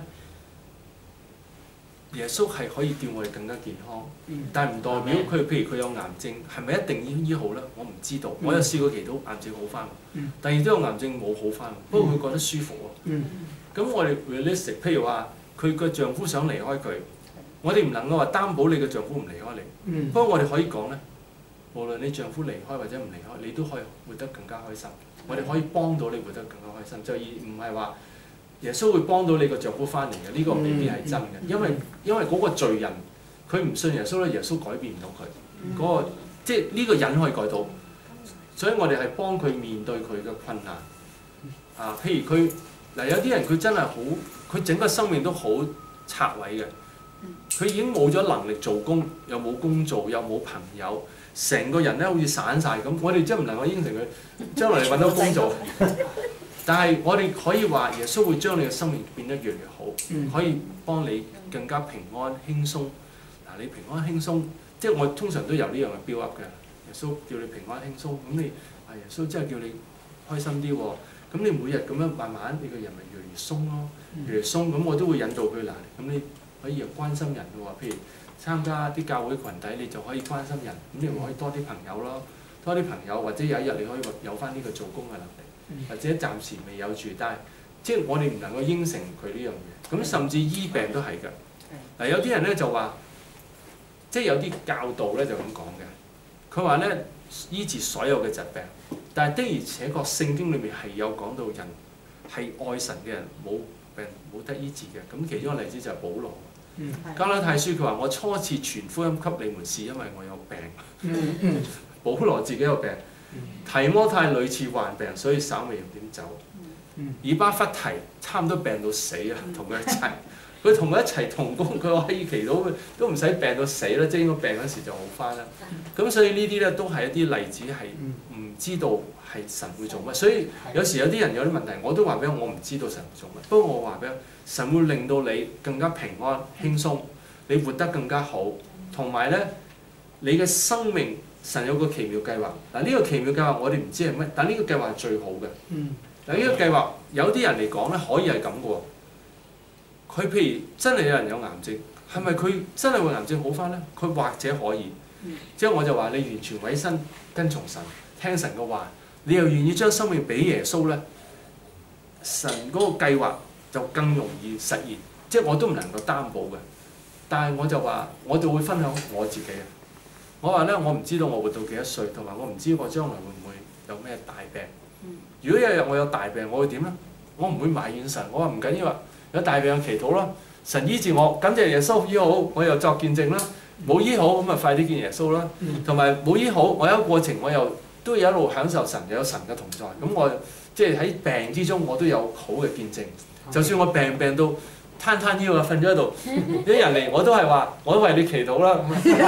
耶穌係可以叫我哋更加健康，但係唔代表佢譬如佢有癌症，係咪一定醫醫好咧？我唔知道。我有試過祈禱癌症好翻，第二都有癌症冇好翻，不過佢覺得舒服喎。咁我哋 realistic，譬如話佢個丈夫想離開佢，我哋唔能夠話擔保你嘅丈夫唔離開你。不過我哋可以講咧，無論你丈夫離開或者唔離開，你都可以活得更加開心。我哋可以幫到你活得更加開心，就而唔係話。耶穌會幫到你個丈夫翻嚟嘅，呢個未必係真嘅，因為因為嗰個罪人佢唔信耶穌咧，耶穌改變唔到佢嗰個，即係呢個人可以改到，所以我哋係幫佢面對佢嘅困難啊。譬如佢嗱有啲人佢真係好，佢整個生命都好拆毀嘅，佢已經冇咗能力做工，又冇工做，又冇朋友，成個人咧好似散晒咁。我哋真係唔能夠應承佢將來你揾到工做。但係我哋可以話耶穌會將你嘅生命變得越嚟越好，可以幫你更加平安輕鬆。嗱，你平安輕鬆，即係我通常都有呢樣嘅 build up 嘅。耶穌叫你平安輕鬆，咁你啊耶穌真係叫你開心啲喎。咁你每日咁樣慢慢，你個人咪越嚟越鬆咯，越嚟越鬆。咁我都會引導佢嗱，咁你可以又關心人嘅喎。譬如參加啲教會群體，你就可以關心人，咁你咪可以多啲朋友咯，多啲朋友，或者有一日你可以有翻呢個做工嘅能力。或者暫時未有住，但係即係我哋唔能夠應承佢呢樣嘢。咁甚至醫病都係㗎。嗱有啲人咧就話，即係有啲教導咧就咁講嘅。佢話咧醫治所有嘅疾病，但係的而且確聖經裏面係有講到人係愛神嘅人冇病冇得醫治嘅。咁其中一個例子就係保羅。嗯、加拉太書佢話：我初次傳福音給你們是因為我有病。嗯嗯、保羅自己有病。提摩太類似患病，所以稍微有點走。以巴弗提差唔多病到死啊，同佢一齊。佢同佢一齊同工，佢可以祈禱，都唔使病到死啦，即係應該病嗰時就好翻啦。咁所以呢啲咧都係一啲例子，係唔知道係神會做乜。所以有時有啲人有啲問題，我都話俾我，我唔知道神會做乜。不過我話俾你，神會令到你更加平安輕鬆，你活得更加好，同埋咧你嘅生命。神有個奇妙計劃，嗱呢個奇妙計劃我哋唔知係乜，但呢個計劃係最好嘅。嗱呢個計劃有啲人嚟講咧，可以係咁嘅喎。佢譬如真係有人有癌症，係咪佢真係會癌症好翻咧？佢或者可以，即係我就話你完全委身跟從神，聽神嘅話，你又願意將生命俾耶穌咧，神嗰個計劃就更容易實現。即係我都唔能夠擔保嘅，但係我就話我就會分享我自己啊。我話咧，我唔知道我活到幾多歲，同埋我唔知我將來會唔會有咩大病。如果有一日我有大病，我會點咧？我唔會埋怨神，我話唔緊要啊，有大病祈禱啦，神醫治我，感謝耶穌醫好，我又作見證啦。冇醫好咁啊，快啲見耶穌啦。同埋冇醫好，我有一個過程，我又都有一路享受神，有神嘅同在。咁我即係喺病之中，我都有好嘅見證。就算我病病到攤攤腰啊，瞓咗喺度，啲人嚟我都係話，我都為你祈禱啦。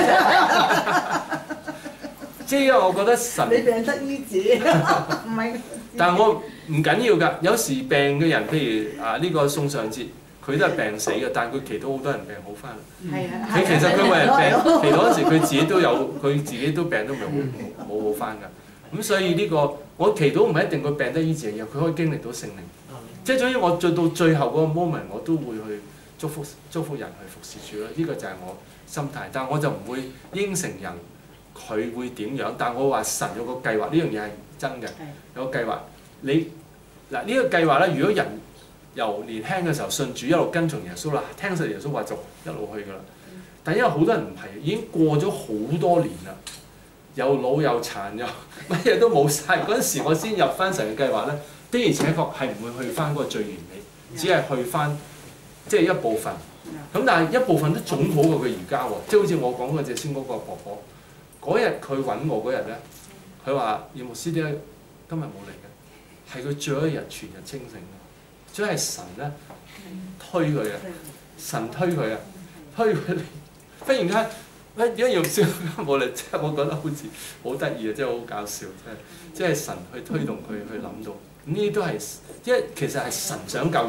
即係因為我覺得神， 你病得醫治，唔係。 但係我唔緊要㗎，有時病嘅人，譬如啊呢個宋尚節，佢都係病死嘅，但係佢祈禱好多人病好翻。 係啊。 佢其實佢為人病，祈禱嗰時佢自己都有，佢自己都病都未好冇好翻㗎。咁所以呢個我祈禱唔係一定佢病得醫治嘅，佢可以經歷到聖靈。即係總之，我做到最後嗰個 moment，我都會去祝福祝福人去服侍主啦。呢個就係我心態，但係我就唔會應承人佢會點樣。但係我話神有個計劃，呢樣嘢係真嘅，有個計劃。你嗱呢個計劃咧，如果人由年輕嘅時候信主，一路跟從耶穌啦，聽實耶穌話就一路去㗎啦。但係因為好多人唔係，已經過咗好多年啦，又老又殘又乜嘢都冇晒。嗰陣時我先入翻神嘅計劃咧。的而且確係唔會去翻嗰個最完美，只係去翻即係一部分。咁但係一部分都總好過佢而家喎。即係好似我講嗰隻先嗰個婆婆，嗰日佢揾我嗰日咧，佢話葉牧師點解今日冇嚟嘅？係佢最後一日全日清醒，所以係神咧推佢嘅，神推佢啊，推佢嚟。忽然間，喂點解葉牧師冇嚟？即係我覺得好似好得意啊，即係好搞笑，即係即係神去推動佢去諗到。呢啲都係，因為其實係神想救人，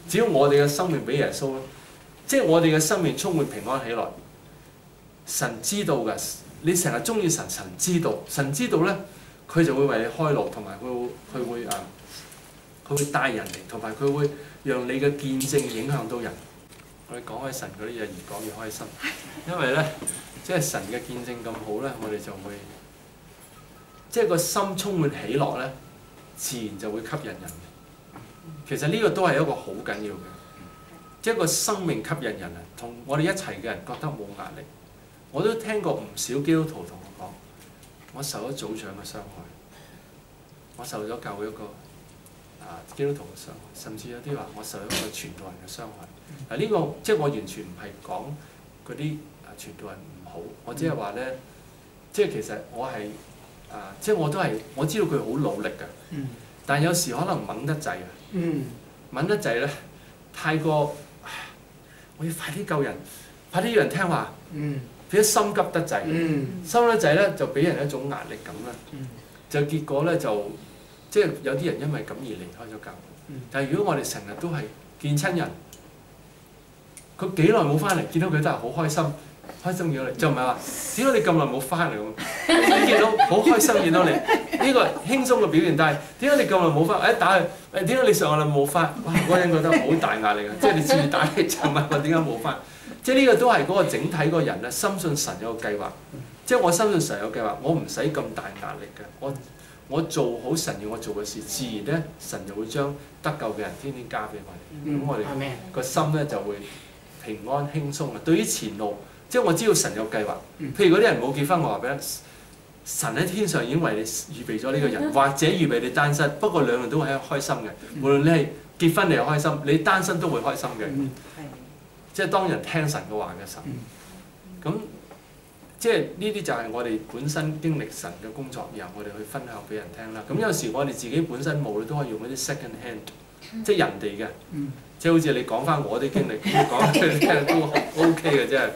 只要我哋嘅生命俾耶穌咧，即係我哋嘅生命充滿平安喜樂。神知道㗎，你成日中意神，神知道，神知道咧，佢就會為你開路，同埋佢會佢會誒，佢會帶人嚟，同埋佢會讓你嘅見證影響到人。我哋講開神嗰啲嘢，越講越開心，因為咧，即係神嘅見證咁好咧，我哋就會，即係個心充滿喜樂咧，自然就會吸引人。其實呢個都係一個好緊要嘅，即係個生命吸引人啊，同我哋一齊嘅人覺得冇壓力。我都聽過唔少基督徒同我講，我受咗組長嘅傷害，我受咗教會一個啊基督徒嘅傷害，甚至有啲話我受咗一個傳道人嘅傷害。嗱、這、呢個即係我完全唔係講嗰啲啊傳道人唔好，我只係話咧，即係其實我係啊，即係我都係我知道佢好努力㗎，但係有時可能掹得滯啊，掹得滯咧，太過我要快啲救人，快啲要人聽話。變咗心急得滯，嗯、心得滯咧就俾人一種壓力感啦，嗯、就結果咧就即係有啲人因為咁而離開咗教會。嗯、但係如果我哋成日都係見親人，佢幾耐冇翻嚟，見到佢都係好開心，開心見到你，就唔係話點解你咁耐冇翻嚟咁？你見到好開心見到你，呢個輕鬆嘅表現，但係點解你咁耐冇翻？誒打佢，誒點解你上個禮冇翻？哇！嗰個人覺得好大壓力嘅，即係你知唔知打你就問我點解冇翻？即係呢個都係嗰個整體嗰個人咧，深信神有個計劃。即係我深信神有計劃，我唔使咁大壓力嘅。我我做好神要我做嘅事，自然咧神就會將得救嘅人天天加俾我哋。咁、嗯、我哋個心咧就會平安輕鬆啊。對於前路，即係我知道神有計劃。譬如嗰啲人冇結婚，我話俾你，神喺天上已經為你預備咗呢個人，或者預備你單身。不過兩樣都係開心嘅。無論你係結婚你係開心，你單身都會開心嘅。嗯即係當人聽神嘅話嘅時候，咁、嗯、即係呢啲就係我哋本身經歷神嘅工作，然後我哋去分享俾人聽啦。咁有時我哋自己本身冇，你都可以用一啲 second hand，、嗯、即係人哋嘅，嗯、即係好似你講翻我啲經歷，講俾佢聽都 OK 嘅，真係，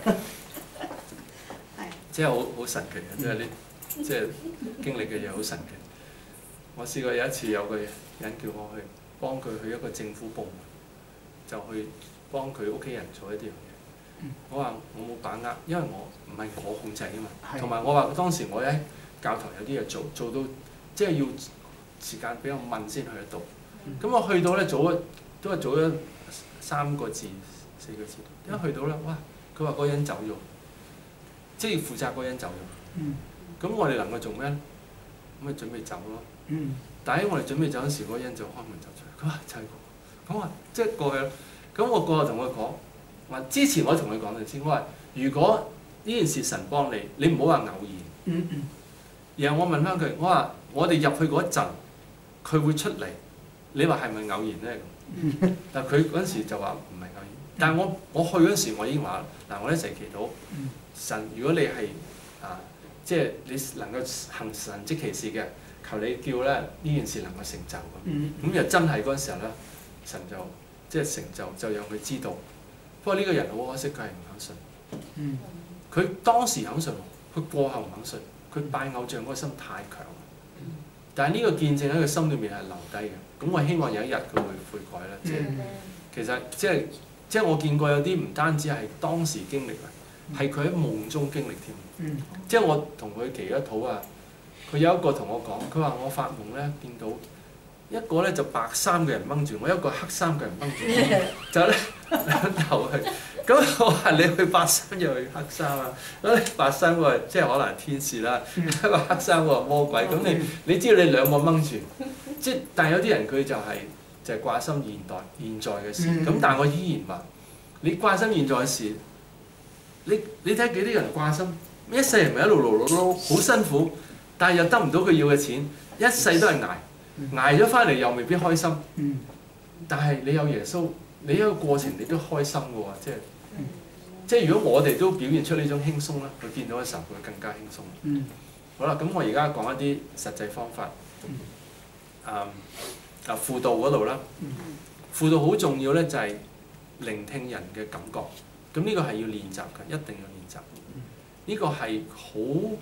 即係好好神奇嘅，即係你即係經歷嘅嘢好神奇。我試過有一次有個人叫我去幫佢去一個政府部門，就去。幫佢屋企人做一啲樣嘢，我話我冇把握，因為我唔係我控制啊嘛。同埋我話當時我喺教堂有啲嘢做，做到即係要時間比較問先去得到。咁我去到咧，早咗都係早咗三個字、四個字。一去到咧，哇！佢話嗰人走咗，即係負責嗰人走咗。咁我哋能夠做咩咧？咁咪準備走咯。但喺我哋準備走嗰時，嗰人就開門走出嚟。佢話就係咁話，即係過去。咁我過去同佢講，話之前我同佢講定先，我話如果呢件事神幫你，你唔好話偶然。嗯嗯、然後我問翻佢，我話我哋入去嗰一陣，佢會出嚟，你話係咪偶然咧？嗯、但佢嗰陣時就話唔係偶然。但係我我去嗰陣時，我已經話嗱，我一齊祈禱神，如果你係啊，即係你能夠行神蹟奇事嘅，求你叫咧呢件事能夠成就。咁、嗯、又真係嗰陣時候咧，神就。即係成就，就讓佢知道。不過呢個人好可惜，佢係唔肯信。佢、嗯、當時肯信，佢過後唔肯信。佢拜偶像嗰個心太強。但係呢個見證喺佢心裏面係留低嘅。咁我希望有一日佢會悔改啦。即係、嗯、其實即係即係我見過有啲唔單止係當時經歷啊，係佢喺夢中經歷添。嗯、即係我同佢祈咗禱啊，佢有一個同我講，佢話我發夢咧見到。一個咧就白衫嘅人掹住我，一個黑衫嘅人掹住我，就咧兩頭去。咁我話你去白衫又去黑衫啊？咁白衫個即係可能係天使啦，一個黑衫個魔鬼。咁你你知道你兩個掹住，即係但係有啲人佢就係、是、就係、是、掛心現代現在嘅事。咁但係我依然話，你掛心現在嘅事，你你睇幾啲人掛心，一世人咪一路勞勞勞好辛苦，但係又得唔到佢要嘅錢，一世都係捱。捱咗翻嚟又未必開心，嗯、但係你有耶穌，你一個過程你都開心嘅喎，即係、嗯、即係如果我哋都表現出呢種輕鬆咧，佢見到嘅時候佢會更加輕鬆。嗯、好啦，咁我而家講一啲實際方法，啊啊輔導嗰度啦，嗯、輔導好重要咧，就係聆聽人嘅感覺，咁呢個係要練習嘅，一定要練習。呢、這個係好。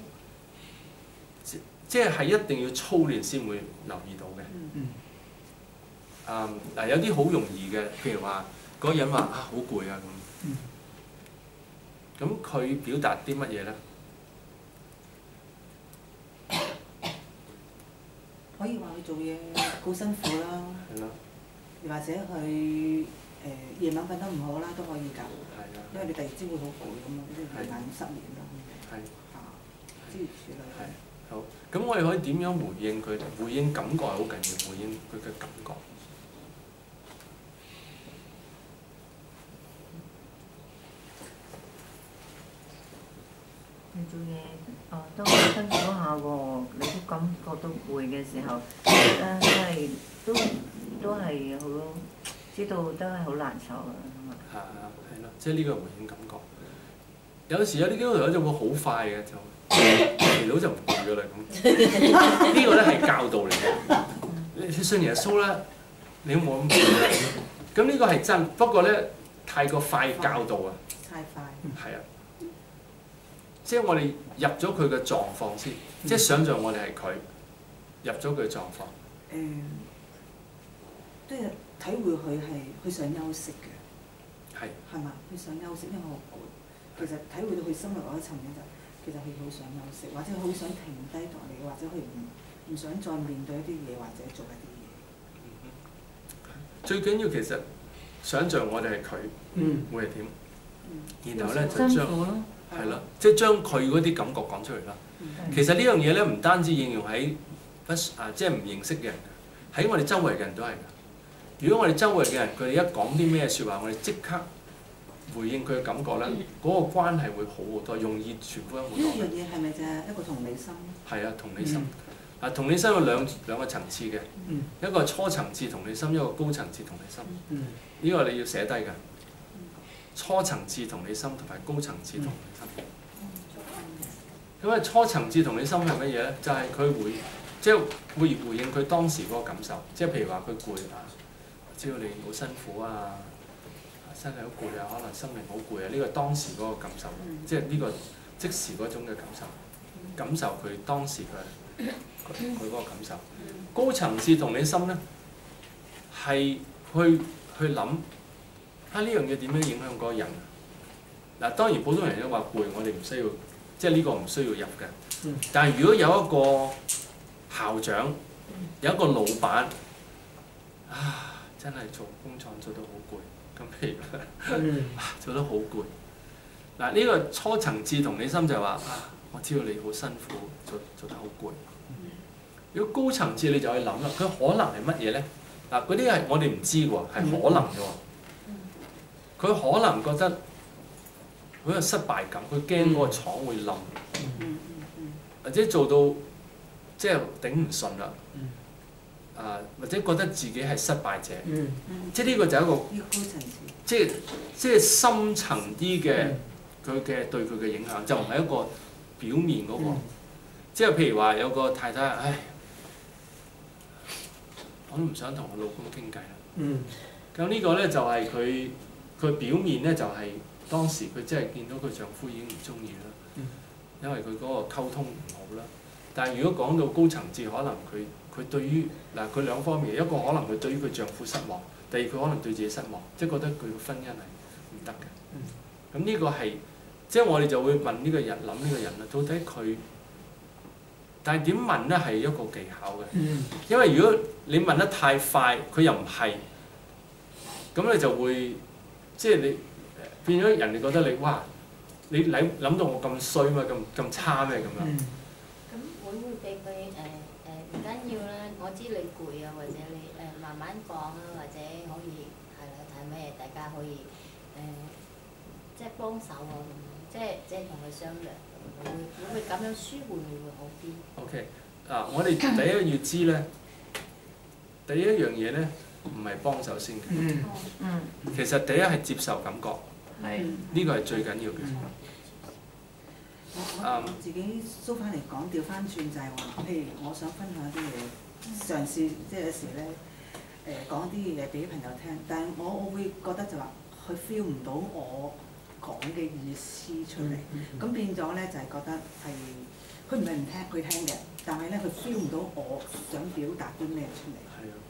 即係係一定要操練先會留意到嘅。 啊嗱有啲好容易嘅，譬如話嗰個人話啊好攰啊咁，咁佢表達啲乜嘢咧？ 可以話佢做嘢好辛苦啦， 係咯， 又或者佢誒夜晚瞓得唔好啦，都可以㗎。 係啊， 因為你第二朝會好攰㗎嘛，即係夜晚失眠啦。 係啊，諸如此類。 係好。咁我哋可以點樣回應佢？回應感覺係好緊要，回應佢嘅感覺。 你做嘢哦都好辛苦下喎，你都感覺到攰嘅時候，誒都係都都係好知道都係好難受啊。 係啊，係咯，即係呢個回應感覺。有時有啲基督徒就會好快嘅就祈禱就唔攰㗎啦咁。呢個咧係教導嚟嘅。你信耶穌啦，你都冇咁攰啦。咁呢個係真，不過咧太過快教導啊。 太快。 係啊。即係我哋入咗佢嘅狀況先，即係想像我哋係佢入咗佢嘅狀況。 誒、嗯，即係體會佢係佢想休息嘅， 係係嘛？佢想休息，因為好攰。其實體會到佢心入嗰一層面就，其實佢好想休息，或者佢好想停低落嚟，或者佢唔唔想再面對一啲嘢，或者做一啲嘢。 最緊要其實想像我哋係佢， 嗯， 會係點？ 嗯、 然後咧就將辛苦咯， 係啦，即係將佢嗰啲感覺講出嚟啦。 嗯、 其實呢樣嘢咧，唔單止應用喺不啊，即係唔認識嘅人，喺我哋周圍嘅人都係㗎。如果我哋周圍嘅人佢哋一講啲咩説話，我哋即刻回應佢嘅感覺咧，嗰、嗰個關係會好好多，容易傳福音好多。 呢樣嘢係咪就係一個同理心？ 係啊，同理心。啊，同理心有兩兩個層次嘅， 嗯、 一個初層次同理心，一個高層次同理心。呢、嗯、個你要寫低㗎。初層次同理心同埋高層次同理心。咁啊、嗯，初層次同理心係乜嘢咧？就係、是、佢會即係、就是、會回應佢當時嗰個感受，即係譬如話佢攰啊，知道你好辛苦啊，身體好攰啊，可能生命好攰啊，呢、這個當時嗰個感受，即係呢個即時嗰種嘅感受，感受佢當時嘅佢佢嗰個感受。高層次同理心咧係去去諗。啊！呢樣嘢點樣影響嗰個人？嗱，當然普通人都話攰，我哋唔需要，即係呢個唔需要入嘅。嗯、但係如果有一個校長，有一個老闆，啊，真係做工廠做得好攰，咁譬如、嗯、做得好攰。嗱，呢個初層次同理心就係話啊，我知道你好辛苦，做做得好攰。如果高層次你就去諗啦，佢可能係乜嘢咧？嗱，嗰啲係我哋唔知喎，係可能嘅喎。佢可能覺得佢有失敗感，佢驚嗰個廠會冧， 嗯、 或者做到即係頂唔順啦，啊、呃、或者覺得自己係失敗者， 嗯、 即係呢個就係一個高層次， 即係即係深層啲嘅佢嘅對佢嘅影響，就唔係一個表面嗰、嗰個，嗯、即係譬如話有個太太，唉，我都唔想同我老公傾偈啦，咁呢、嗯、個咧就係佢。佢表面咧就係、是、當時佢真係見到佢丈夫已經唔中意啦，嗯、因為佢嗰個溝通唔好啦。但係如果講到高層次，可能佢佢對於嗱佢兩方面，一個可能佢對於佢丈夫失望，第二佢可能對自己失望，即係覺得佢個婚姻係唔得嘅。咁呢、嗯、個係即係我哋就會問呢個人，諗呢個人啦，到底佢？但係點問咧係一個技巧嘅，嗯、因為如果你問得太快，佢又唔係，咁你就會。即係你變咗人哋覺得你哇，你諗諗到我咁衰嘛，咁咁差咩咁樣？ 咁會唔會俾佢誒誒唔緊要啦？我知你攰啊，或者你誒、呃、慢慢講啊，或者可以係啦，睇咩大家可以誒、呃、即係幫手啊咁樣，即係即係同佢商量，會會唔會咁樣舒緩會會好啲 ？OK，啊，我哋第一要知咧，第一樣嘢咧。唔係幫手先嘅，嗯嗯、其實第一係接受感覺，呢、嗯、個係最緊要嘅。 我我自己蘇翻嚟講，調翻轉就係話，譬如我想分享啲嘢，嘗試即係有時咧誒講啲嘢俾啲朋友聽，但係我我會覺得就話佢 feel 唔到我講嘅意思出嚟，咁、嗯嗯、變咗咧就係覺得係佢唔係唔聽佢聽嘅，但係咧佢 feel 唔到我想表達啲咩出嚟。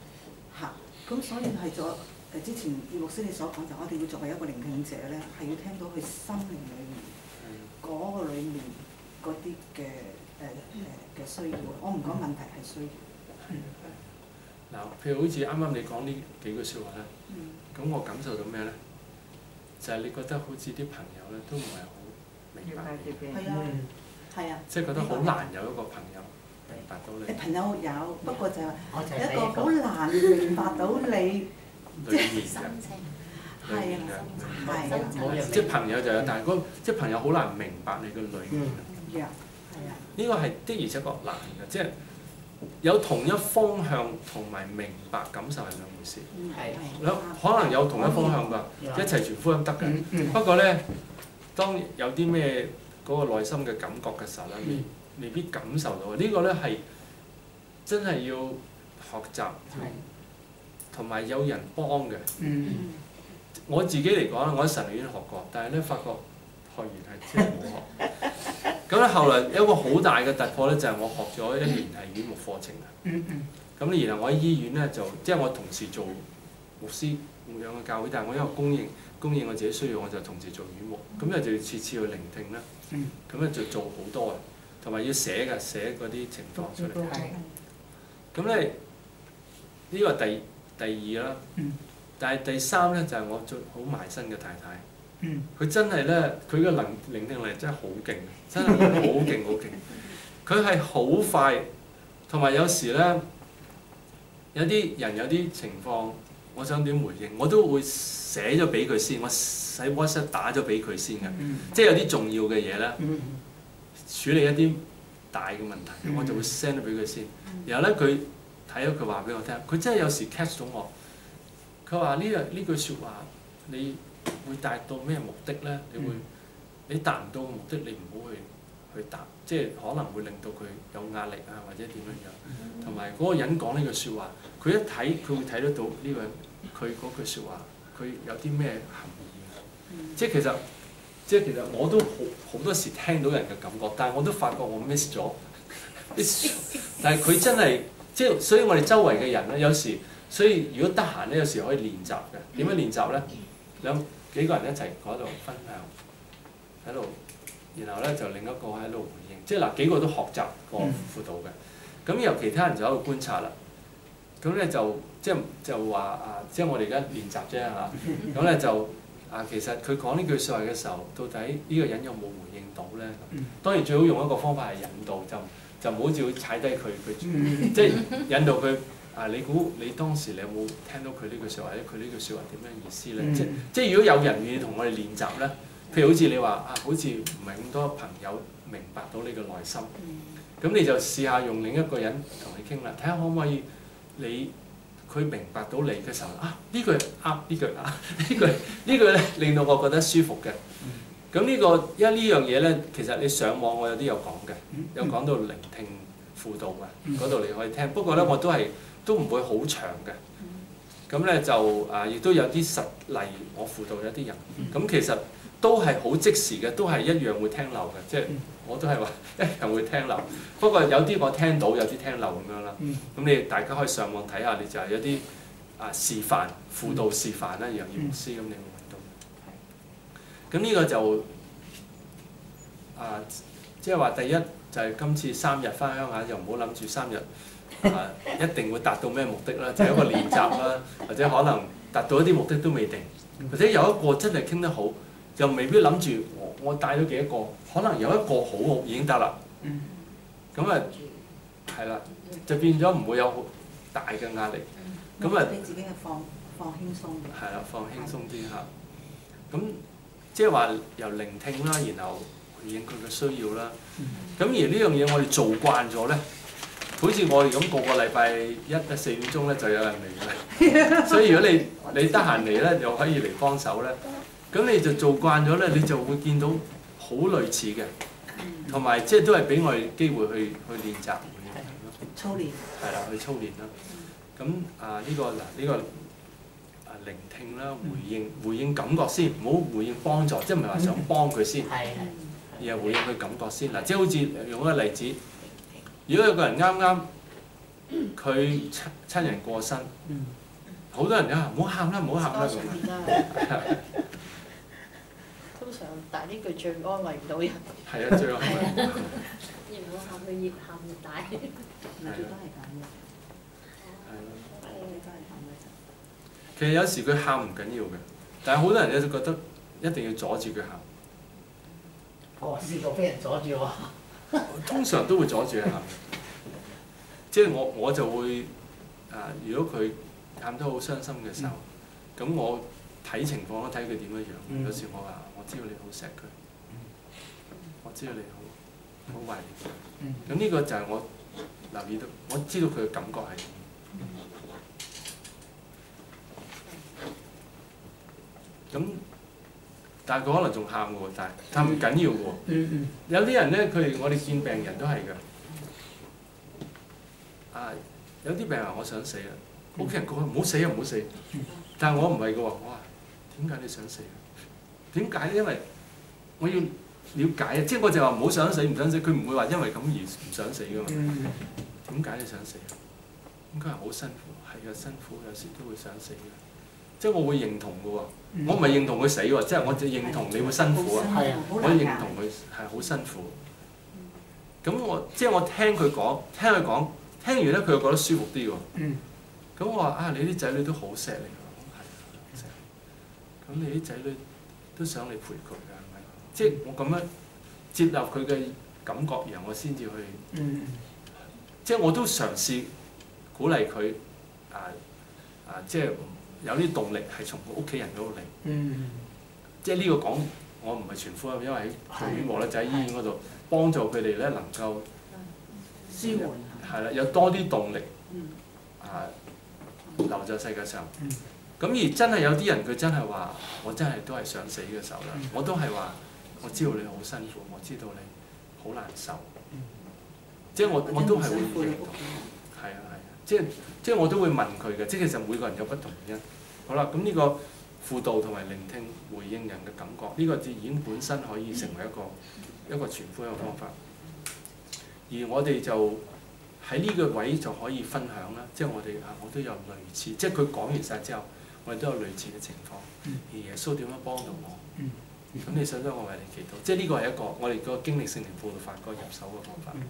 嚇，咁所以係咗誒之前葉牧師你所講就，我哋要作為一個聆聽者咧，係要聽到佢心靈裏面嗰個裡面嗰啲嘅誒誒嘅需要。我唔講問題係需要。 嗱，譬如好似啱啱你講呢幾句説話咧，咁、 嗯、 我感受到咩咧？就係、是、你覺得好似啲朋友咧都唔係好明白你， 係啊，係啊， 即係覺得好難有一個朋友明白到你。 你朋友有，不過就係一我就係個好難明白到你。 裏面心嘅， 情係啊，係啊， 冇人即係朋友就有，但係嗰即係朋友好難明白你嘅裏面。 係啊，係啊， 呢個係的而且確難嘅，即係有同一方向同埋明白感受係兩回事。 係有可能有同一方向㗎，一齊傳福音得嘅。不過咧，當有啲咩嗰個內心嘅感覺嘅時候咧，未未必感受到。呢個咧係真係要學習，同埋有人幫嘅。我自己嚟講，我喺神學院學過，但係咧發覺學完係真係冇學。咁咧後來有一個好大嘅突破咧，就係我學咗一年係院牧課程嘅。咁然後我喺醫院咧就即係我同時做牧師牧養嘅教會，但係我因為供應供應我自己需要，我就同時做院牧。咁咧就要次次去聆聽啦。咁咧就做好多嘅，同埋要寫嘅寫嗰啲情況出嚟。咁咧呢個係第第二啦。但係第三咧就係我最好埋身嘅太太。佢真係咧，佢嘅能聆聽力真係好勁，真係好勁好勁。佢係好快，同埋有時咧，有啲人有啲情況，我想點回應，我都會寫咗俾佢先，我喺 WhatsApp 打咗俾佢先嘅。即係有啲重要嘅嘢咧，處理一啲大嘅問題，我就會 send 咗俾佢先。然後咧，佢睇咗佢話俾我聽，佢真係有時 catch 到我。佢話呢樣呢句説話，你會達到咩目的咧？你會你達唔到嘅目的，你唔好去去答，即係可能會令到佢有壓力啊，或者點樣樣。同埋嗰個人講呢句説話，佢一睇佢會睇得到呢個人佢嗰句説話，佢有啲咩含義。即係其實即係其實我都好好多時聽到人嘅感覺，但係我都發覺我 miss 咗。但係佢真係即係，所以我哋周圍嘅人咧，有時。所以如果得閒咧，有時可以練習嘅。點樣練習咧？兩幾個人一齊喺度分享，喺度，然後咧就另一個喺度回應。即係嗱，幾個都學習過輔導嘅。咁由其他人就喺度觀察啦。咁咧就即係就話啊，即係我哋而家練習啫嚇。咁咧就啊，其實佢講呢句説話嘅時候，到底呢個人有冇回應到咧？當然最好用一個方法係引導，就就唔好照踩低佢，佢即係引導佢。啊！你估你當時你有冇聽到佢呢句説話？或者佢呢句説話點樣意思咧？嗯、即即如果有人願意同我哋練習咧，譬如好似你話啊，好似唔係咁多朋友明白到你嘅內心，咁、嗯、你就試下用另一個人同你傾啦，睇下可唔可以你佢明白到你嘅時候啊？呢句啱，呢句啊，呢句呢句咧令到我覺得舒服嘅。咁呢、呢個因為呢樣嘢咧，其實你上網我有啲有講嘅，有講到聆聽輔導嘅嗰度你可以聽。不過咧，我都係。都唔會好長嘅，咁咧就啊，亦都有啲實例，我輔導一啲人，咁其實都係好即時嘅，都係一樣會聽漏嘅，即係我都係話一樣會聽漏。不過有啲我聽到，有啲聽漏咁樣啦。咁你大家可以上網睇下，你就係一啲啊示範輔導示範啦，楊葉牧師咁，你會揾到。咁呢個就啊，即係話第一就係今次三日返鄉下，就唔好諗住三日。啊！一定會達到咩目的啦？就係、一個練習啦，或者可能達到一啲目的都未定，或者有一個真係傾得好，就未必諗住我我帶咗幾多個，可能有一個好好已經得啦。咁啊，係啦，就變咗唔會有好大嘅壓力。咁啊， 俾自己嘅放放輕鬆。 係啦，放輕鬆啲嚇。咁即係話由聆聽啦，然後回應佢嘅需要啦。咁而呢樣嘢我哋做慣咗咧。好似我哋咁個個禮拜一啊四點鐘咧就有人嚟嘅啦，所以如果你你得閒嚟咧，又可以嚟幫手咧，咁你就做慣咗咧，你就會見到好類似嘅，同埋即係都係俾我哋機會去去練習， 操練係啦，去操練啦。咁啊呢個嗱呢個啊聆聽啦，回應回應感覺先，唔好回應幫助，即係唔係話想幫佢先，而係回應佢感覺先嗱，即係好似用一個例子。如果有個人啱啱佢親親人過身， 好多人啊，唔好喊啦，唔好喊啦咁。 多數啲啦。通常，但係呢句最安慰唔到人。 係啊，最後係啊，越唔好喊，佢越喊越大。 咪最多係咁嘅， 係咯。 最多係咁嘅啫。 其實有時佢喊唔緊要嘅，但係好多人咧就覺得一定要阻住佢喊。 我試過俾人阻住我。 通常都會阻住佢喊，即係我我就會啊，如果佢喊得好傷心嘅時候，咁、嗯、我睇情況咯，睇佢點樣樣。嗯、有時我話我知道你好錫佢，嗯、我知道你好好懷念佢。咁呢、嗯、個就係我留意到，我知道佢嘅感覺係點。咁、嗯。但係佢可能仲喊嘅喎，但係但唔緊要嘅喎。嗯嗯、有啲人咧，佢我哋見病人都係㗎。啊，有啲病人話我想死啦，屋企人講唔好死啊，唔好死。但係我唔係嘅喎，我話點解你想死啊？點解咧？因為我要了解啊，即係我就話唔好想死，唔想死，佢唔會話因為咁而唔想死㗎嘛。點解你想死啊？應該係好辛苦，係啊，辛苦，有時都會想死嘅。即係我會認同嘅喎，嗯、我唔係認同佢死喎，即係我就認同你會辛苦啊，我認同佢係好辛苦。咁我即係我聽佢講，聽佢講，聽完咧佢又覺得舒服啲喎。咁、嗯、我話啊，你啲仔女都好錫你㗎，係啊，錫。咁你啲仔女都想你陪佢㗎，係咪？即係我咁樣接納佢嘅感覺，然後我先至去，嗯、即係我都嘗試鼓勵佢啊啊，即係。有啲動力係從屋企人嗰度嚟，嗯、即係呢個講我唔係傳福音，因為喺做院務咧就喺醫院嗰度幫助佢哋咧能夠舒緩， 係啦，有多啲動力，啊留在世界上。咁、嗯、而真係有啲人佢真係話，我真係都係想死嘅時候啦，嗯、我都係話我知道你好辛苦，我知道你好難受，嗯、即係我我都係會認同，係啊係啊，即係。即係我都會問佢嘅，即係其實每個人有不同原因。好啦，咁呢個輔導同埋聆聽回應人嘅感覺，呢、這個就已經本身可以成為一個一個傳福音嘅方法。而我哋就喺呢個位就可以分享啦，即係我哋啊，我都有類似，即係佢講完晒之後，我哋都有類似嘅情況。而耶穌點樣幫到我？咁你想唔想我為你祈禱？即係呢個係一個我哋個經歷聖靈輔導法個入手嘅方法。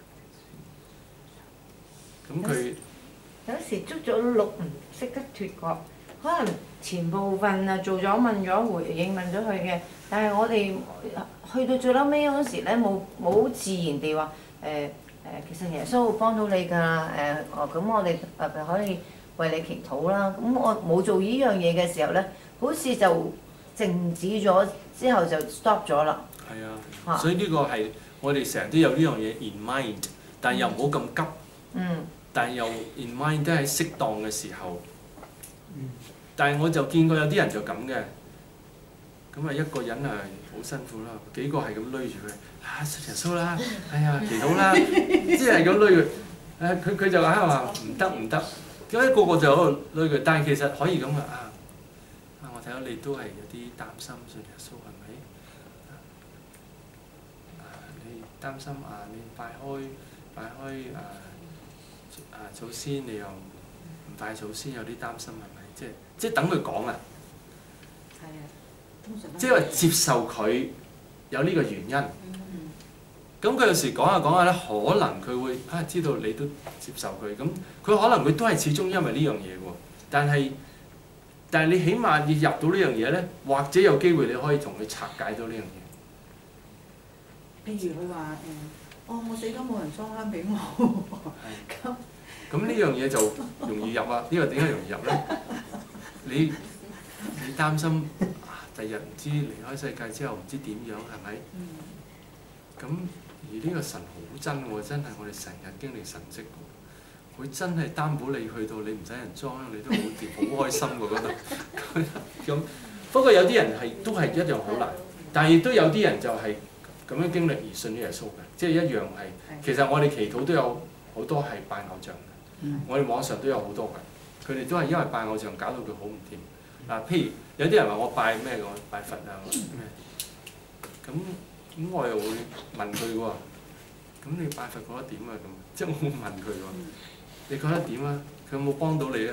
咁佢。 有時捉咗鹿唔識得脫角，可能前部分啊做咗問咗回應問咗佢嘅，但係我哋去到最嬲尾嗰時咧，冇冇自然地話誒誒，其實耶穌會幫到你㗎誒，哦咁我哋誒可以為你祈禱啦。咁我冇做呢樣嘢嘅時候咧，好似就靜止咗，之後就 stop 咗啦。 係啊，所以呢個係我哋成日都有呢樣嘢 in mind， 但係又唔好咁急。嗯。但係又 in mind 都係適當嘅時候，但係我就見過有啲人就咁嘅，咁啊一個人啊好辛苦啦，幾個係咁攏住佢，啊信耶穌啦，哎呀祈禱啦，即係咁攏佢，誒佢佢就喺度話唔得唔得，咁一個個就喺度攏佢，但係其實可以咁啊，啊我睇到你都係有啲擔心信耶穌係咪？啊你擔心啊你拜開拜開啊。啊祖先你又唔拜祖先有啲擔心係咪？即係即係等佢講啊。 係啊，通常即係話接受佢有呢個原因。咁佢有時講下講下咧，可能佢會啊知道你都接受佢，咁佢可能佢都係始終因為呢樣嘢喎。但係但係你起碼要入到呢樣嘢咧，或者有機會你可以同佢拆解到呢樣嘢。譬如佢話誒。哦，我死咗冇人裝香俾我。咁咁呢樣嘢就容易入啊！呢個點解容易入咧？你你擔心啊，第日唔知離開世界之後唔知點樣係咪？咁、嗯、而呢個神好真喎，真係我哋成日經歷神蹟喎。佢真係擔保你去到你唔使人裝香，你都好掂，好開心喎嗰度。咁不過有啲人係都係一樣好難，但係亦都有啲人就係咁樣經歷而信耶穌嘅。即係一樣係，其實我哋祈禱都有好多係拜偶像嘅，嗯、我哋網上都有好多嘅，佢哋都係因為拜偶像搞到佢好唔掂。嗱、啊，譬如有啲人話我拜咩嘅，我拜佛啊咩，咁咁我又會問佢喎，咁你拜佛覺得點啊？咁即係我會問佢喎，你覺得點啊？佢有冇幫到你啊？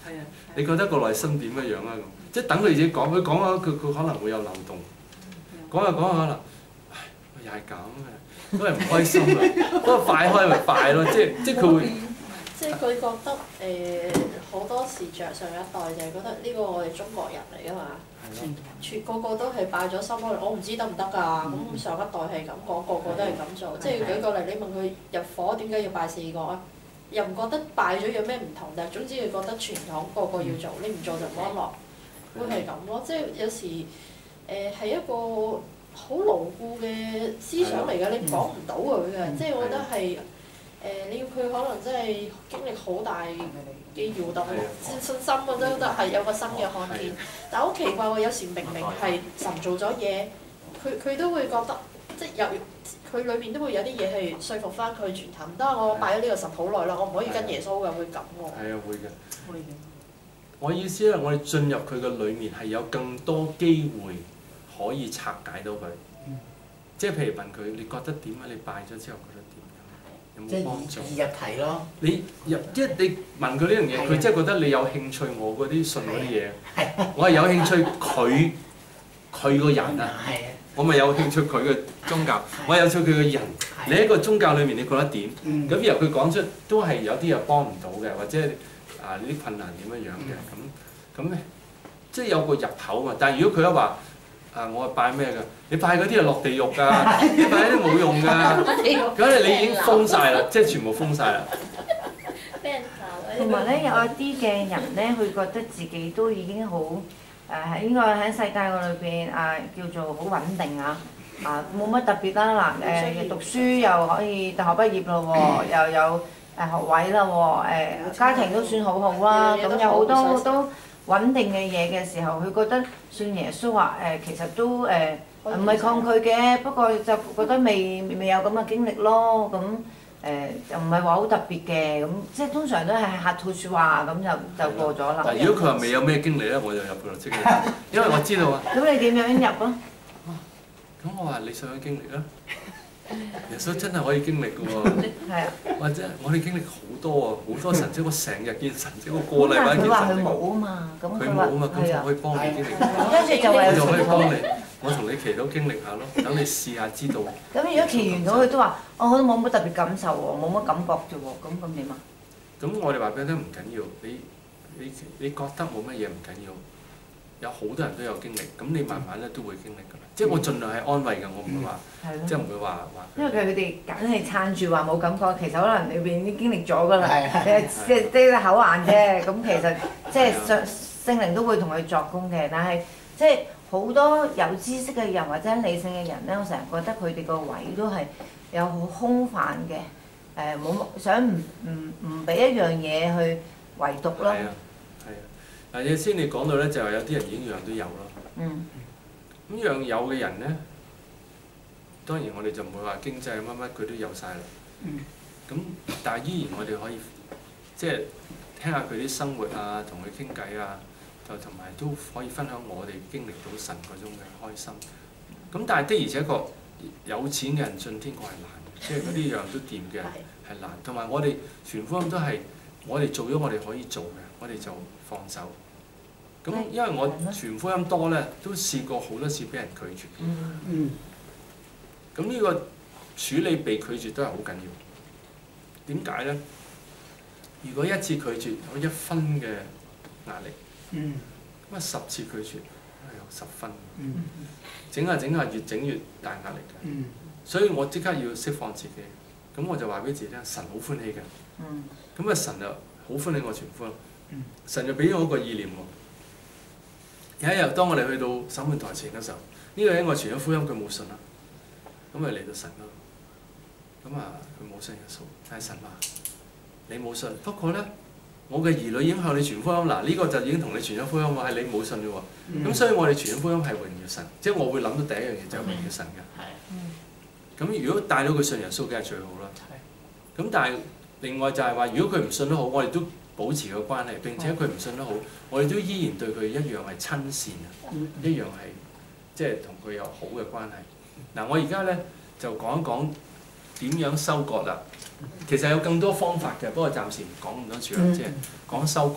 係啊。 你覺得個內心點樣樣啊？咁即係等佢自己講，佢講下佢佢可能會有漏洞，講下講下可能，唉，又係咁嘅，都係唔開心啦，不過快開咪快咯，即係即係佢會。 即係佢覺得誒好、呃、多時着上一代就係覺得呢個我哋中國人嚟啊嘛，全個個都係拜咗心開，我唔知得唔得㗎。咁、嗯、上一代係咁講，個個都係咁做。即係舉個例，你問佢入伙點解要拜四個啊？又唔覺得拜咗有咩唔同，但係總之佢覺得傳統個個要做，你唔做就唔安樂，會係咁咯。即係有時誒係、呃、一個好牢固嘅思想嚟㗎，你講唔到佢嘅。即係我覺得係。誒、呃，你要佢可能真係經歷好大嘅搖動，信信心啊，都得係有個新嘅看見。但係好奇怪喎，有時明明係神做咗嘢，佢佢都會覺得，即係有佢裏面都會有啲嘢係說服翻佢傳統。唔得，我拜咗呢個神好耐啦，我唔可以跟耶穌嘅，會咁喎。係啊，會嘅。會嘅。我意思係，我哋進入佢嘅裏面係有更多機會可以拆解到佢。嗯、即係譬如問佢，你覺得點啊？你拜咗之後覺得點？ 即係易入題咯。 你入即係你問佢呢樣嘢，佢即係覺得你有興趣我嗰啲信嗰啲嘢，我係有興趣佢佢個人啊，我咪有興趣佢嘅宗教，我有興趣佢嘅人。你喺個宗教裏面你覺得點？咁然後佢講出都係有啲又幫唔到嘅，或者啊呢啲困難點樣樣嘅咁咁咧，即係有個入口嘛。但係如果佢一話，啊！我係拜咩㗎？你拜嗰啲係落地獄㗎，你拜嗰啲冇用㗎。咁你你已經封晒啦，即係全部封晒啦。 同埋咧，有一啲嘅人咧，佢覺得自己都已經好誒喺應該喺世界個裏邊啊，叫做好穩定啊，啊冇乜特別啦嗱誒，讀書又可以大學畢業咯喎，又有誒學位啦喎，誒家庭都算好好啦，咁有好多好多穩定嘅嘢嘅時候，佢覺得信耶穌話誒，其實都誒唔係抗拒嘅，不過就覺得未未有咁嘅經歷咯，咁誒又唔係話好特別嘅，咁即係通常都係客套説話咁就就過咗啦。 但如果佢話未有咩經歷咧，我就入㗎啦，即係因為我知道啊。 咁你點樣入啊？ 咁我話你想去經歷啦。耶穌真係可以經歷㗎喎，或者我哋經歷好多啊，好多神蹟，我成日見神蹟，我個禮拜見神蹟。佢話佢冇啊嘛，咁佢冇啊嘛，咁我可以幫你經歷。跟住就我就可以幫你，我同你祈禱經歷下咯，等你試下知道。咁如果祈完到佢都話，我都冇乜特別感受喎，冇乜感覺啫喎，咁咁點啊？咁我哋話俾你聽唔緊要，你你你覺得冇乜嘢唔緊要。有好多人都有經歷，咁你慢慢咧都會經歷㗎啦。即係我盡量係安慰㗎，我唔會話，即係唔會話話。因為佢哋梗係撐住話冇感覺，其實可能裏邊已經經歷咗㗎啦。誒，即係即係口硬啫。咁其實即係上聖靈都會同佢作工嘅，但係即係好多有知識嘅人或者理性嘅人咧，我成日覺得佢哋個位都係有好空泛嘅，誒冇想唔唔唔俾一樣嘢去圍讀咯。嗱，嘢先你講到咧，就係有啲人已經樣樣都有咯。嗯。咁樣有嘅人咧，當然我哋就唔會話經濟乜乜佢都有晒啦。嗯。咁但係依然我哋可以即係聽下佢啲生活啊，同佢傾偈啊，就同埋都可以分享我哋經歷到神嗰種嘅開心。咁但係的而且確有錢嘅人進天國係難嘅，即係嗰啲樣都掂嘅係難。同埋我哋傳福音都係我哋做咗我哋可以做嘅，我哋就放手。咁因為我傳福音多咧，都試過好多次俾人拒絕。嗯嗯。咁呢個處理被拒絕都係好緊要。點解咧？如果一次拒絕有一分嘅壓力，嗯，咁啊十次拒絕係有十分。嗯。整下整下越整越大壓力嘅。嗯。所以我即刻要釋放自己，咁我就話俾自己聽，神好歡喜嘅。嗯。咁啊神就好歡喜我傳福音。嗯。神就俾咗我一個意念喎。有一日，當我哋去到審判台前嘅時候，呢、這個人我傳咗福音，佢冇信啦，咁咪嚟到神嗰度，咁啊佢冇信耶穌，但係神話你冇信，不過咧我嘅兒女已經向你傳福音，嗱、這、呢個就已經同你傳咗福音喎，係你冇信嘅喎，咁、嗯、所以我哋傳咗福音係榮耀神，即係我會諗到第一樣嘢就係榮耀神嘅。咁、嗯、如果帶到佢信耶穌，梗係最好啦。咁但係另外就係話，如果佢唔信都好，我哋都保持個關係，並且佢唔信都好，我哋都依然對佢一樣係親善啊，嗯、一樣係即係同佢有好嘅關係。嗱，我而家咧就講一講點樣收割啦。其實有更多方法嘅，不過暫時唔講咁多處啦，即係講收割。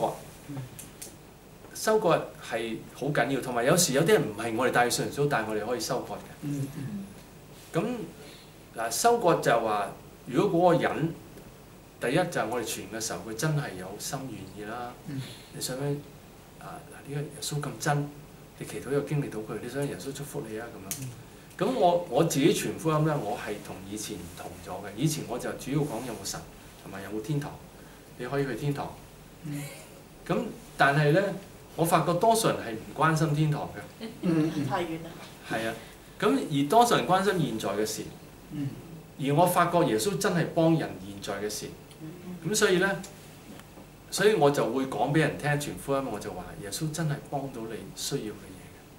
收割係好緊要，同埋有時有啲人唔係我哋帶去信耶穌，但係我哋可以收割嘅。咁嗱，收割就係話，如果嗰個人第一就係我哋傳嘅時候，佢真係有心願意啦。你想唔想啊？嗱，呢個耶穌咁真，你祈禱有經歷到佢，你想耶穌祝福你啊咁樣。咁我我自己傳福音咧，我係同以前唔同咗嘅。以前我就主要講有冇神，同埋有冇天堂，你可以去天堂。咁但係咧，我發覺多數人係唔關心天堂嘅。 太遠啦。 係啊，咁而多數人關心現在嘅事。而我發覺耶穌真係幫人現在嘅事。咁所以咧，所以我就會講俾人聽傳福音，我就話耶穌真係幫到你需要嘅嘢。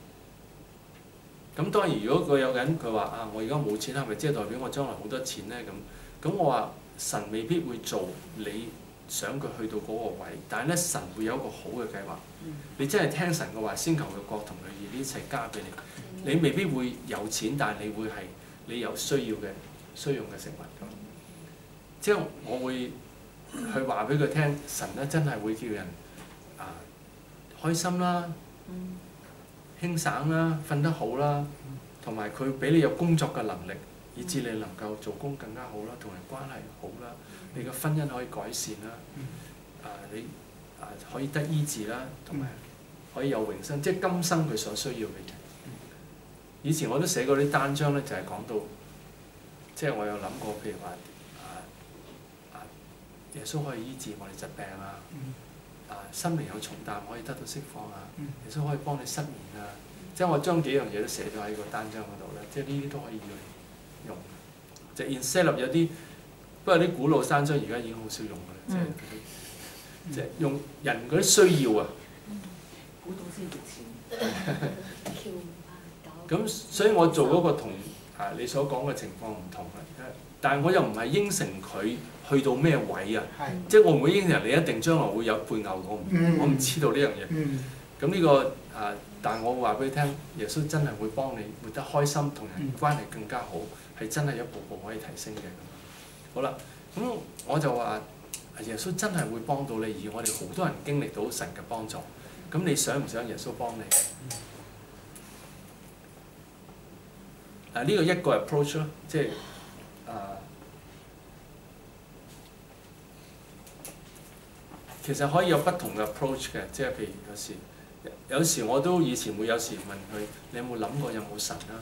咁當然，如果佢有人佢話啊，我而家冇錢，係咪即係代表我將來好多錢咧？咁咁我話神未必會做你想佢去到嗰個位，但係咧神會有一個好嘅計劃。你真係聽神嘅話，先求佢國同佢義，呢一切加俾你。你未必會有錢，但係你會係你有需要嘅需用嘅食物咁。即係我會去話俾佢聽，神咧真係會叫人啊開心啦。輕省啦，瞓得好啦，同埋佢俾你有工作嘅能力，以致你能夠做工更加好啦，同人關係好啦，你嘅婚姻可以改善啦，啊你啊可以得醫治啦，同埋可以有永生，即係今生佢所需要嘅嘢。以前我都寫過啲單張咧，就係講到，即係我有諗過，譬如話啊啊耶穌可以醫治我哋疾病啊。啊，心靈有重擔可以得到釋放啊！耶穌可以幫你失眠啊！即係我將幾樣嘢都寫咗喺個單張嗰度咧，即係呢啲都可以用。就 instead of 有啲，不過啲古老單張而家已經好少用㗎啦，即係嗰啲，即係用人嗰啲需要啊。 古董先值錢。 咁所以我做嗰個同啊你所講嘅情況唔同嘅，但係我又唔係應承佢。去到咩位啊？即係我唔會應承你一定將來會有配偶，我唔、嗯、我唔知道呢樣嘢。咁呢、嗯呢個啊，但係我會話俾你聽，耶穌真係會幫你活得開心，同人關係更加好，係真係一步步可以提升嘅。好啦，咁我就話耶穌真係會幫到你，而我哋好多人經歷到神嘅幫助。咁你想唔想耶穌幫你？嗱、啊，呢、呢個一個 approach 咯，即係啊。其實可以有不同嘅 approach 嘅，即係譬如有時，有時我都以前會有時問佢：你有冇諗過有冇神啊？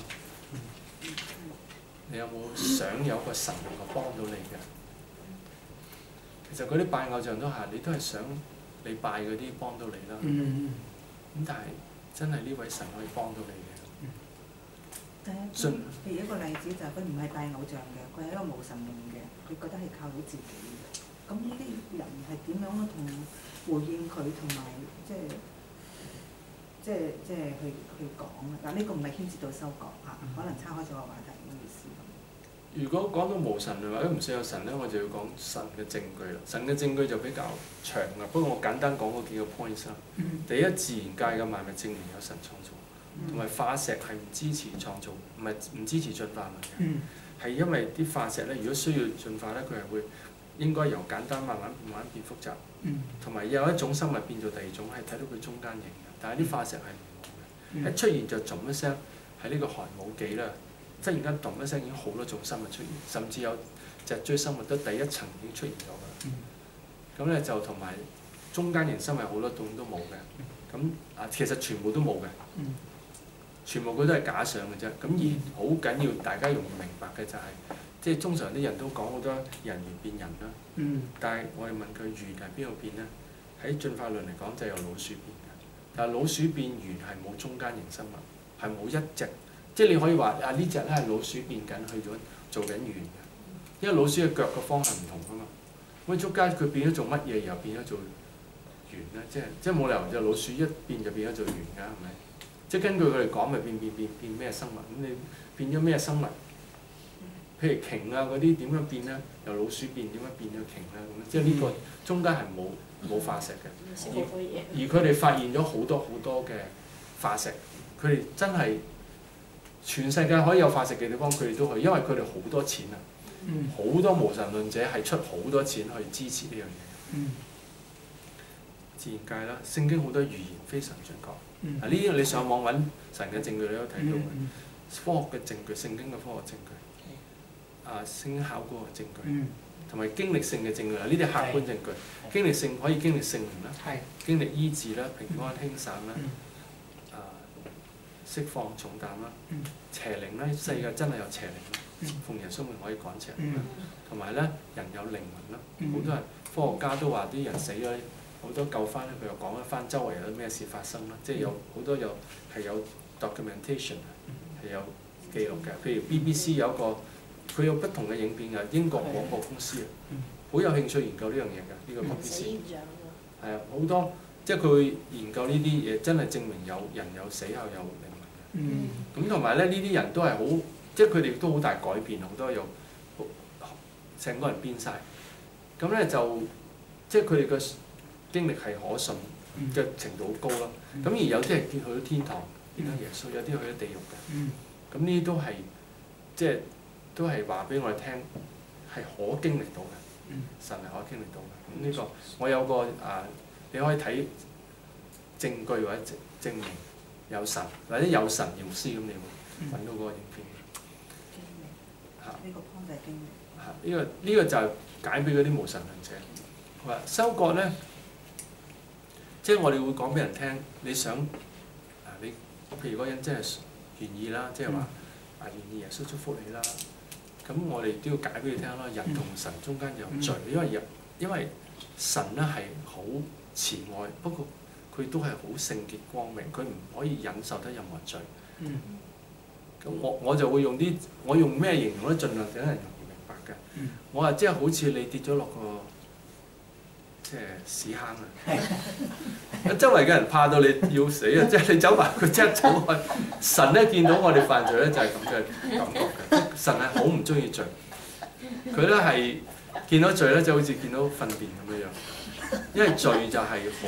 你有冇想有個神能夠幫到你嘅？其實嗰啲拜偶像都係，你都係想你拜嗰啲幫到你啦。咁但係真係呢位神可以幫到你嘅。 但係，譬如一個例子就係佢唔係拜偶像嘅，佢係一個無神論嘅，佢覺得係靠到自己嘅。咁呢啲人係點樣同回應佢，同埋即係即係即係去去講啊？嗱，呢個唔係牽涉到收割嚇，可能岔開咗個話題咁意思。 如果講到無神論或者唔信有神咧，我就要講神嘅證據啦。神嘅證據就比較長啦，不過我簡單講嗰幾個 points 啦。第一，自然界嘅萬物證明有神創造，同埋化石係唔支持創造，唔係唔支持進化論嘅。係因為啲化石咧，如果需要進化咧，佢係會。應該由簡單慢慢慢慢變複雜，同埋、嗯、有一種生物變做第二種，係睇到佢中間型嘅。但係啲化石係唔冇嘅，一、嗯、出現就咚一聲，喺呢個寒武紀啦，忽然間咚一聲已經好多種生物出現，甚至有脊椎生物都第一層已經出現咗㗎啦。咁咧、嗯、就同埋中間型生物好多種都冇嘅，咁啊其實全部都冇嘅，嗯、全部佢都係假想嘅啫。咁而好緊要，大家容易明白嘅就係、是。即係通常啲人都講好多人猿變人啦，嗯、但係我哋問佢猿係邊度變咧？喺進化論嚟講就由老鼠變嘅，但係老鼠變猿係冇中間型生物，係冇一隻，即係你可以話啊呢隻咧係老鼠變緊去咗做緊猿嘅，因為老鼠嘅腳嘅方向唔同㗎嘛，咁中間佢變咗做乜嘢，又變咗做猿咧？即係即係冇理由隻老鼠一變就變咗做猿㗎，係咪？即係根據佢哋講，咪變變變變咩生物？咁你變咗咩生物？譬如鯨啊嗰啲點樣變咧？由老鼠變點樣變咗鯨咧？咁即係呢個中間係冇冇化石嘅，而而佢哋發現咗好多好多嘅化石，佢哋真係全世界可以有化石嘅地方，佢哋都去，因為佢哋好多錢啊，好、嗯、多無神論者係出好多錢去支持呢樣嘢。 自然界啦，聖經好多預言非常準確。 嗯啊，呢啲你上網揾神嘅證據，你都睇到嘅。 嗯科學嘅證據，聖經嘅科學證據，啊，聖經考古嘅證據， 嗯同埋經歷性嘅證據啦，呢啲係客觀證據。經歷性可以經歷聖靈啦， 係經歷醫治啦、平安輕省啦， 嗯啊，釋放重擔啦， 嗯邪靈啦，世界真係有邪靈啦， 嗯奉耶穌名可以趕邪靈啦， 嗯同埋咧人有靈魂啦， 嗯好多人科學家都話啲人死咗，好多救翻咧，佢又講一翻周圍有啲咩事發生啦，即係有好多有係有 documentation 係有記錄嘅，譬如 B B C 有一個。佢有不同嘅影片㗎，英國廣播公司啊，好有興趣研究呢樣嘢㗎，呢個 B B 死 C 現象啊係啊，好多即係佢會研究呢啲嘢，真係證明有人有死後有靈魂嘅。 嗯咁同埋咧，呢啲人都係好，即係佢哋都好大改變，好多有成個人變晒。咁咧就即係佢哋嘅經歷係可信嘅程度好高咯。咁而有啲係見去咗天堂，見到耶穌；有啲去咗地獄嘅。 嗯咁呢啲都係即係。都係話俾我哋聽，係可經歷到嘅，神係可經歷到嘅。咁呢個我有個啊，你可以睇證據或者證證明有神，或者有神驗屍咁，你會揾到嗰個影片。 經歷嚇呢個 point 就係經歷。 嚇！呢個呢個就係解俾嗰啲無神論者。話收割咧，即係我哋會講俾人聽，你想啊，你譬如嗰人真係願意啦，即係話啊願意耶穌祝福你啦。咁我哋都要解俾佢聽啦。人同神中間有罪，因為人因為神咧係好慈愛，不過佢都係好聖潔光明，佢唔可以忍受得任何罪。咁、嗯、我我就會用啲我用咩形容咧，盡量等人容易明白嘅。 嗯、 我話即係好似你跌咗落個即係屎坑啊！周圍嘅人怕到你要死啊！即係你走埋佢即刻走開。神咧見到我哋犯罪咧就係咁嘅感覺嘅。神係好唔中意罪，佢咧係見到罪咧就好似見到糞便咁樣樣，因為罪就係好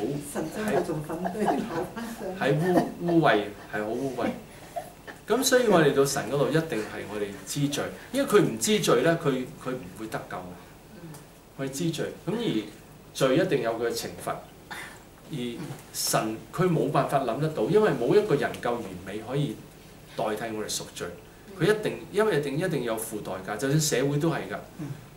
喺喺污污穢，係好污穢。咁所以我哋到神嗰度一定係我哋知罪，因為佢唔知罪咧，佢佢唔會得救嘅。佢知罪，咁而罪一定有佢嘅懲罰，而神佢冇辦法諗得到，因為冇一個人夠完美可以代替我哋贖罪。佢一定，因為一定一定有付代價，就算社會都係㗎。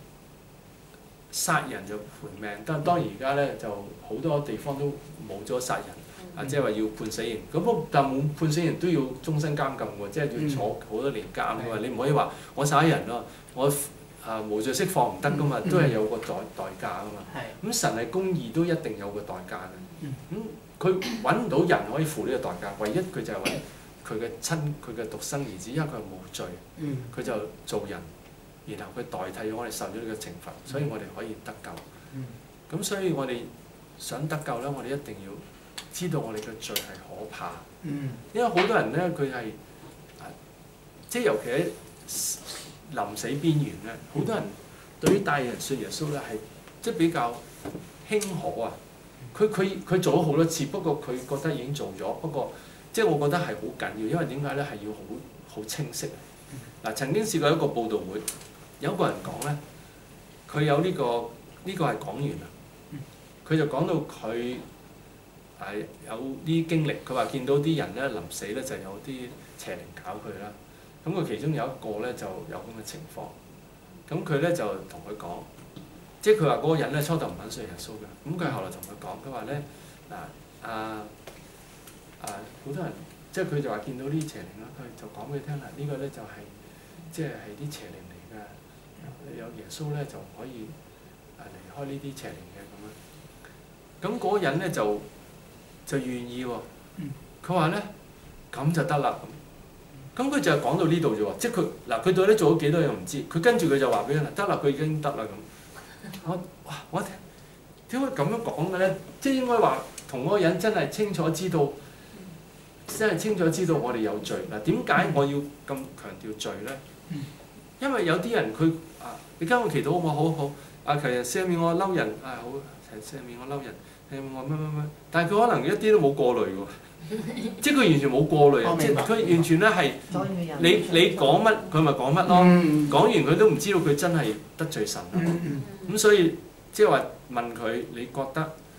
殺人就賠命，但當然而家咧就好多地方都冇咗殺人，啊即係話要判死刑。咁但冇判死刑都要終身監禁喎，即係要坐好多年監㗎嘛。你唔可以話我殺人咯，我啊無罪釋放唔得㗎嘛，都係有個代代價㗎嘛。咁神係公義都一定有個代價嘅。咁佢揾唔到人可以付呢個代價，唯一佢就係揾佢嘅親佢嘅獨生兒子，因為佢係冇罪，佢就做人，然後佢代替咗我哋受咗呢個懲罰，所以我哋可以得救。咁、嗯、所以我哋想得救咧，我哋一定要知道我哋嘅罪係可怕。嗯、因為好多人咧，佢係即係尤其喺臨死邊緣咧，好多人對於帶人信耶穌咧係即係比較輕可啊。佢佢佢做咗好多次，不過佢覺得已經做咗，不過。即係我覺得係好緊要，因為點解咧係要好好清晰。嗱、啊，曾經試過一個佈道會，有一個人講咧，佢有呢、這個呢、這個係講員啊，佢就講到佢係有啲經歷，佢話見到啲人咧臨死咧就有啲邪靈搞佢啦。咁佢其中有一個咧就有咁嘅情況，咁佢咧就同佢講，即係佢話嗰個人咧初頭唔肯信耶穌嘅，咁佢後來同佢講，佢話咧嗱啊。啊！好多人即係佢就話見到呢啲邪靈啦，佢就講俾你聽啦。呢、這個咧就係、是、即係係啲邪靈嚟㗎。有耶穌咧就可以啊離開呢啲邪靈嘅咁樣。咁嗰個人咧就就願意喎。佢話咧咁就得啦咁。咁佢就係講到呢度啫喎，即係佢嗱佢到底做咗幾多樣唔知。佢跟住佢就話俾佢啦，得啦，佢已經得啦咁。我哇！我點解咁樣講嘅咧？即係應該話同嗰個人真係清楚知道。真係清楚知道我哋有罪嗱，點解我要咁強調罪咧？因為有啲人佢啊，你跟我祈禱好唔好？好好啊，其實赦免我嬲人啊，好赦免我嬲人，赦免我乜乜乜，但係佢可能一啲都冇過濾喎，即係佢完全冇過濾啊！即係佢完全咧係你你講乜佢咪講乜咯，講完佢都唔知道佢真係得罪神啦。咁所以即係話問佢，你覺得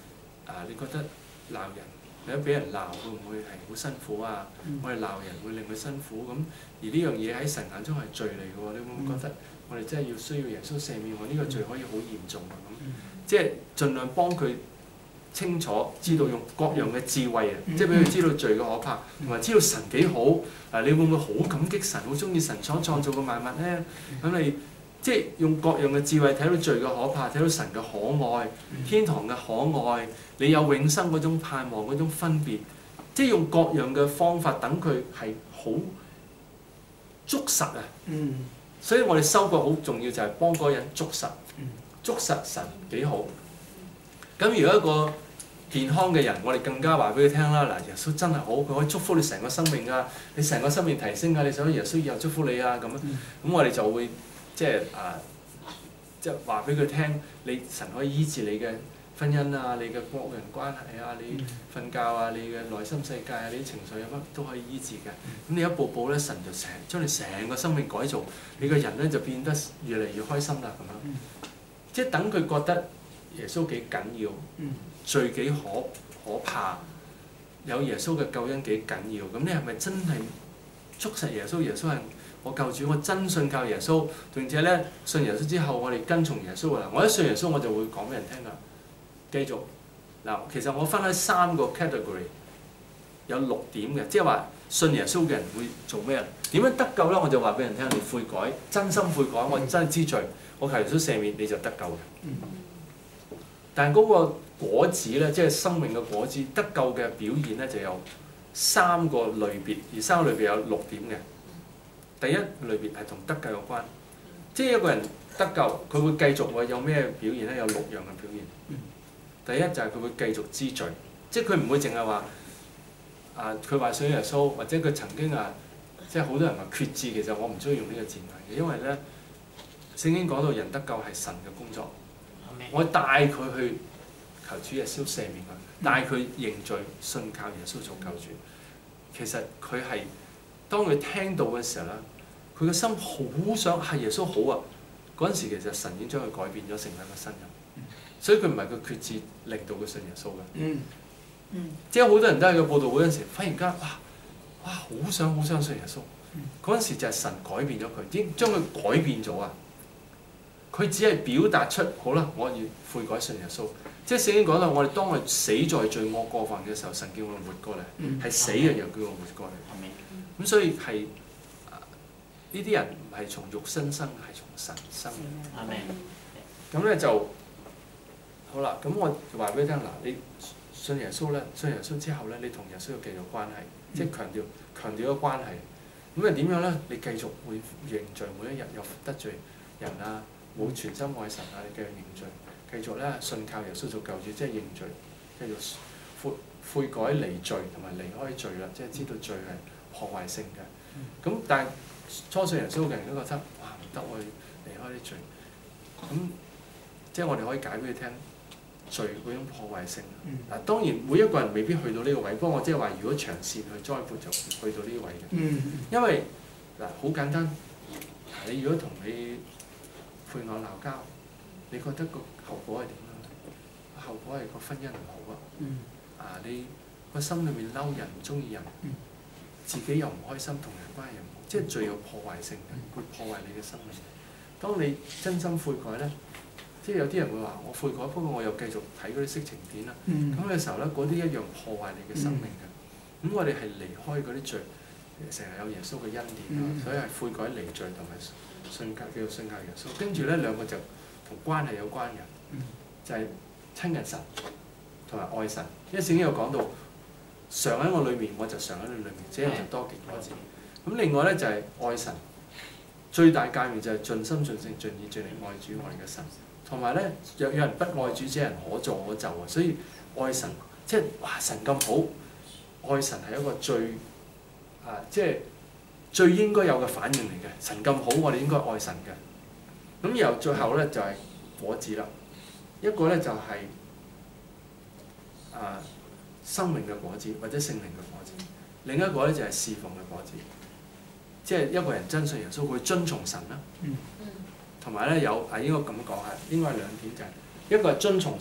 啊，你覺得鬧人或者俾人鬧會唔會係好辛苦啊？ 嗯我哋鬧人會令佢辛苦咁，而呢樣嘢喺神眼中係罪嚟嘅喎，你會唔會覺得我哋真係要需要耶穌赦免我呢個罪可以好嚴重啊咁？即係盡量幫佢清楚知道用各樣嘅智慧啊，即係俾佢知道罪嘅可怕，同埋知道神幾好。啊，你會唔會好感激神，好中意神所創造嘅萬物咧？咁你即係用各樣嘅智慧睇到罪嘅可怕，睇到神嘅可愛，天堂嘅可愛，你有永生嗰種盼望嗰種分別，即係用各樣嘅方法等佢係好捉實啊！ 嗯， 所以我哋修國好重要，就係幫嗰個人捉實，捉實神幾好。咁如果一個健康嘅人，我哋更加話俾佢聽啦。嗱，耶穌真係好，佢可以祝福你成個生命㗎，你成個生命提升㗎，你想耶穌以後祝福你啊咁樣。咁我哋就會即係啊，即係話俾佢聽，你神可以醫治你嘅婚姻啊，你嘅國人關係啊，你瞓覺啊，你嘅內心世界啊，你啲情緒有乜都可以醫治嘅。咁你一步步咧，神就成將你成個生命改造，你個人咧就變得越嚟越開心啦咁樣。即係等佢覺得耶穌幾緊要。罪幾可可怕，有耶穌嘅救恩幾緊要，咁你係咪真係捉實耶穌？耶穌係我救主，我真信靠耶穌，並且咧信耶穌之後，我哋跟從耶穌啦。我一信耶穌，我就會講俾人聽噶。繼續嗱，其實我分開三個 category，有六點嘅，即係話信耶穌嘅人會做咩？點樣得救咧？我就話俾人聽，你悔改，真心悔改，我真係知罪，我求耶穌赦免，你就得救嘅。但係嗰個果子咧，即係生命嘅果子，得救嘅表現咧就有三個類別，而三個類別有六點嘅。第一類別係同得救有關，即係一個人得救，佢會繼續喎有咩表現咧？有六樣嘅表現。第一就係佢會繼續知罪，即係佢唔會淨係話啊，佢話信耶穌，或者佢曾經啊，即係好多人話決志，其實我唔中意用呢個字眼嘅，因為咧聖經講到人得救係神嘅工作。我帶佢去求主耶穌赦免佢，帶佢認罪信靠耶穌做救主。其實佢係當佢聽到嘅時候咧，佢個心好想係耶穌好啊！嗰陣時其實神已經將佢改變咗成為一個新人，所以佢唔係佢決志令到佢信耶穌嘅。 嗯嗯，即係好多人都喺個佈道會嗰陣時，忽然間哇哇好想好想信耶穌。嗰陣時就係神改變咗佢，已經將佢改變咗啊！佢只係表達出好啦，我要悔改信耶穌。即係聖經講到，我哋當我哋死在罪惡過犯嘅時候，神叫我哋活過嚟，係、嗯、死嘅又叫我活過嚟。咁、嗯、所以係呢啲人唔係從肉身生，係從神生。咁咧就好啦。咁我就話俾你聽嗱，你信耶穌咧，信耶穌之後咧，你同耶穌要繼續關係，嗯、即係強調強調個關係。咁啊點樣咧？你繼續會認罪，每一日又得罪人啊！冇全心愛神啊！你繼續認罪，繼續咧信靠耶穌做救主，即係認罪，繼續悔悔改離罪同埋離開罪啦，即係知道罪係破壞性嘅。咁但係初信耶穌嘅人都覺得哇唔得，我要離開啲罪。咁即係我哋可以解俾佢聽罪嗰種破壞性。嗱、嗯、當然每一個人未必去到呢個位，不過我即係話如果長線去栽培就去到呢個位嘅。嗯、因為嗱好簡單，你如果同你配偶鬧交，你覺得個後果係點啊？後果係個婚姻唔好啊！嗯、啊，你個心裏面嬲人，唔中意人，嗯、自己又唔開心，同人關係又唔好，即係最有破壞性嘅，會破壞你嘅生命。當你真心悔改咧，即係有啲人會話我悔改，不過我又繼續睇嗰啲色情片啦。咁嘅、嗯、時候咧，嗰啲一樣破壞你嘅生命嘅。咁、嗯、我哋係離開嗰啲罪，成日有耶穌嘅恩典啊，嗯、所以係悔改離罪同埋。信靠叫做信靠耶穌，跟住咧兩個就同關係有關嘅，嗯、就係親近神同埋愛神。因為聖經有講到，常喺我裏面，我就常喺你裏面，這樣就多結果子。咁另外咧就係、是、愛神，最大誡命就係盡心盡性盡意盡力愛主愛你嘅神。同埋咧，若有人不愛主，這人可詛可咒啊！所以愛神，即係哇神咁好，愛神係一個最啊即係。最應該有嘅反應嚟嘅，神咁好，我哋應該愛神嘅。咁然後最後咧就係、是、果子啦，一個咧就係、是、啊生命嘅果子或者聖靈嘅果子，另一個咧就係、是、侍奉嘅果子。即係一個人真信耶穌，佢會遵從神啦。同埋咧有啊應該咁講係，應該係兩點就係、是、一個係遵從神，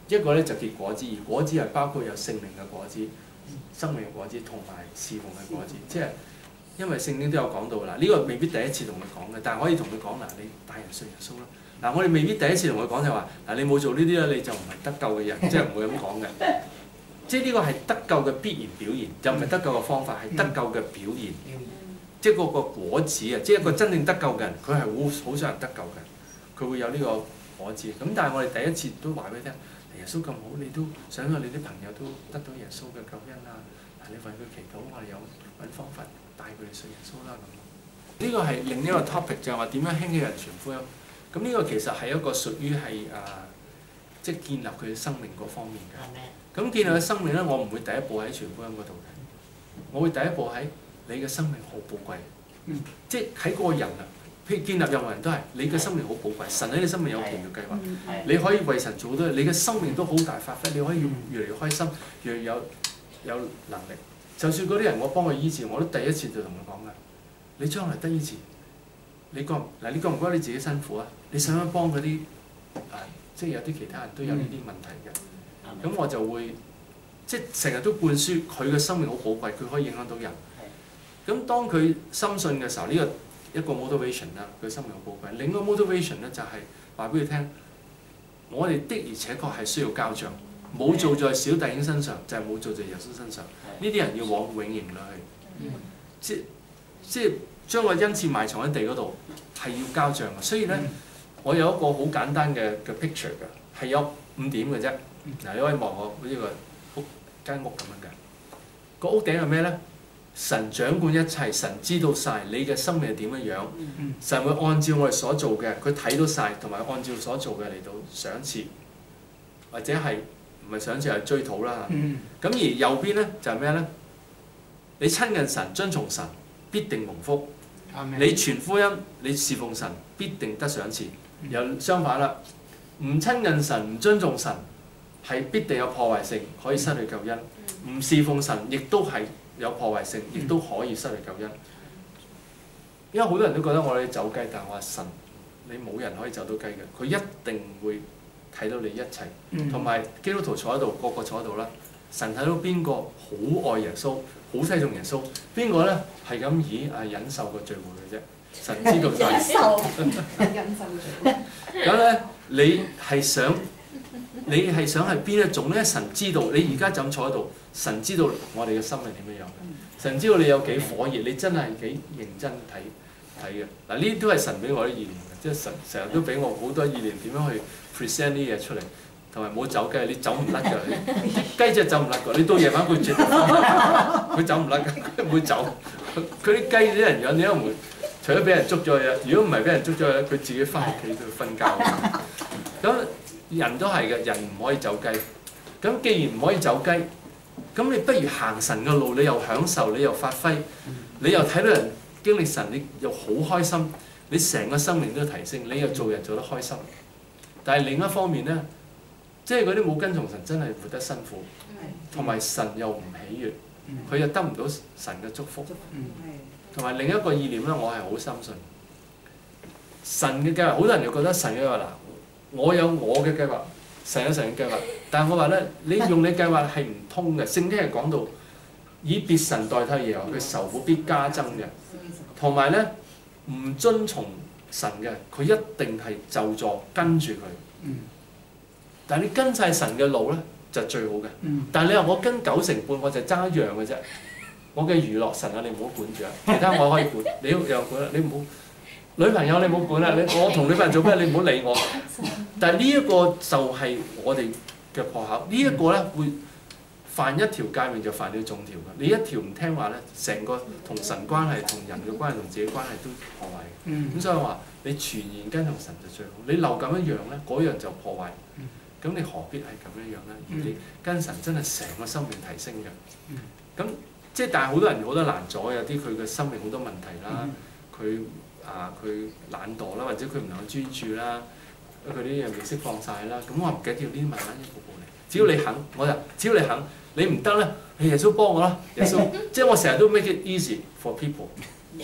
一個咧就結果子，而果子係包括有聖靈嘅果子、生命嘅果子同埋侍奉嘅果子，即係因為聖經都有講到啦。呢、這個未必第一次同佢講嘅，但係可以同佢講嗱，你帶人信耶穌啦。嗱，我哋未必第一次同佢講就話嗱，你冇做呢啲咧，你就唔係得救嘅人，即係唔會咁講嘅。即係呢個係得救嘅必然表現，就唔係得救嘅方法，係得救嘅表現。即係嗰個果子啊！即係一個真正得救嘅人，佢係好好想人得救嘅，佢會有呢個果子。咁但係我哋第一次都話俾你聽，耶穌咁好，你都想讓你啲朋友都得到耶穌嘅救恩啊！嗱，你為佢祈禱，我哋有揾方法帶佢哋信耶穌啦咁。呢個係另一個 topic 就係話點樣興起人傳福音。咁呢個其實係一個屬於係啊，即係建立佢嘅生命嗰方面嘅。咁建立佢生命咧，我唔會第一步喺傳福音嗰度嘅，我會第一步喺你嘅生命好寶貴。嗯、即係喺嗰個人啊，譬如建立任何人都係你嘅生命好寶貴，神喺你生命有奇妙計劃，你可以為神做好多嘢，你嘅生命都好大發揮，你可以越嚟越開心，越嚟越有有能力。就算嗰啲人我幫佢醫治，我都第一次就同佢講㗎，你將來得醫治，你覺嗱你覺唔覺得你自己辛苦啊？你想唔想幫嗰啲啊？即係有啲其他人都有呢啲問題嘅，咁、嗯、我就會即係成日都灌輸佢嘅生命好寶貴，佢可以影響到人。咁當佢深信嘅時候，呢、這個一個 motivation 啦，佢生命好寶貴。另一個 motivation 咧就係話俾佢聽，我哋的而且確係需要交賬，冇做在小弟兄身上，就係、是、冇做在耶穌身上。呢啲人要往永刑裏去，即即係將個恩賜埋藏喺地嗰度，係要交賬嘅。所以咧。我有一個好簡單嘅嘅 picture 㗎，係有五點嘅啫。嗱，你可以望我好似個屋間屋咁樣嘅。個屋頂係咩咧？神掌管一切，神知道晒你嘅生命係點樣樣。神會按照我哋所做嘅，佢睇到晒，同埋按照所做嘅嚟到賞賜，或者係唔係賞賜係追討啦。咁而右邊咧就係咩咧？你親近神，遵從神，必定蒙福。你傳福音，你侍奉神，必定得賞賜。又相反啦，唔親近神，唔尊重神，係必定有破壞性，可以失去救恩；唔侍奉神，亦都係有破壞性，亦都可以失去救恩。因為好多人都覺得我哋走雞，但係我話神，你冇人可以走到雞嘅，佢一定會睇到你一切。同埋基督徒坐喺度，個個坐喺度啦，神睇到邊個好愛耶穌，好睇重耶穌，邊個咧係咁以啊忍受個聚會嘅啫。神知道晒，忍受，忍受咗。咁咧，你係想，你係想係邊一種咧？神知道你而家就咁坐喺度，神知道我哋嘅心係點樣樣。神知道你有幾火熱，你真係幾認真睇睇嘅。嗱，呢啲都係神俾我啲意念嘅，即係神成日都俾我好多意念，點樣去 present 啲嘢出嚟，同埋冇走雞，你走唔甩㗎，啲雞隻走唔甩㗎，你到夜晚佢絕佢走唔甩㗎，佢唔會走。佢啲雞啲人養，你都唔會。除咗俾人捉咗佢，如果唔係俾人捉咗佢，佢自己翻屋企度瞓覺。咁人都係嘅，人唔可以走雞。咁既然唔可以走雞，咁你不如行神嘅路，你又享受，你又發揮，你又睇到人經歷神，你又好開心，你成個生命都提升，你又做人做得開心。但係另一方面咧，即係嗰啲冇跟從神，真係活得辛苦，同埋神又唔喜悅，佢又得唔到神嘅祝福。同埋另一個意念咧，我係好深信神嘅計劃。好多人又覺得神嘅計劃嗱，我有我嘅計劃，神有神嘅計劃。但係我話咧，你用你計劃係唔通嘅。聖經係講到以別神代替耶和華，佢仇苦必加增嘅。同埋咧，唔遵從神嘅，佢一定係咒詛跟住佢。但係你跟晒神嘅路咧，就最好嘅。但係你話我跟九成半，我就爭一樣嘅啫。我嘅娛樂神啊，你唔好管住啊！其他我可以管，你又管啦，你唔好女朋友你唔好管啦，你我同女朋友做咩？你唔好理我。但係呢一個就係我哋嘅破口，呢、這、一個咧會犯一條誡命就犯了眾條嘅。你一條唔聽話咧，成個同神關係、同人嘅關係、同自己關係都破壞嘅。咁、嗯、所以話你全然跟從神就最好。你漏咁一樣咧，嗰樣就破壞。咁你何必係咁一樣咧？而你跟神真係成個生命提升嘅。咁即係，但係好多人好多難阻，有啲佢嘅生命好多問題啦，佢啊佢懶惰啦，或者佢唔能夠專注啦，佢啲嘢未釋放晒啦。咁我唔緊要，呢啲慢慢一步步嚟。只要你肯，我就只要你肯，你唔得咧，耶穌幫我啦，耶穌。即係我成日都 make it easy for people，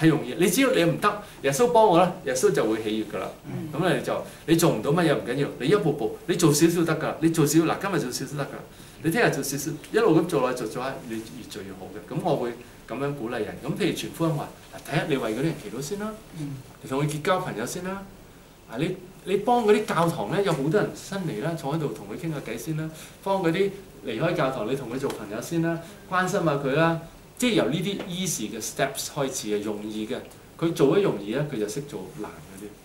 係容易。你只要你唔得，耶穌幫我啦，耶穌就會喜悅㗎啦。咁你就你做唔到乜嘢唔緊要，你一步步你做少少得㗎，你做少嗱今日做少少得㗎，你聽日做少少，一路咁做落去做做下，你越做越好嘅。咁我會咁樣鼓勵人。咁譬如傳福音話，第一你為嗰啲人祈禱先啦，你同佢結交朋友先啦。啊你你幫嗰啲教堂咧有好多人新嚟啦，坐喺度同佢傾下偈先啦。幫嗰啲離開教堂，你同佢做朋友先啦，關心下佢啦。即係由呢啲 easy 嘅 steps 開始嘅，容易嘅。佢做得容易咧，佢就識做難嗰啲。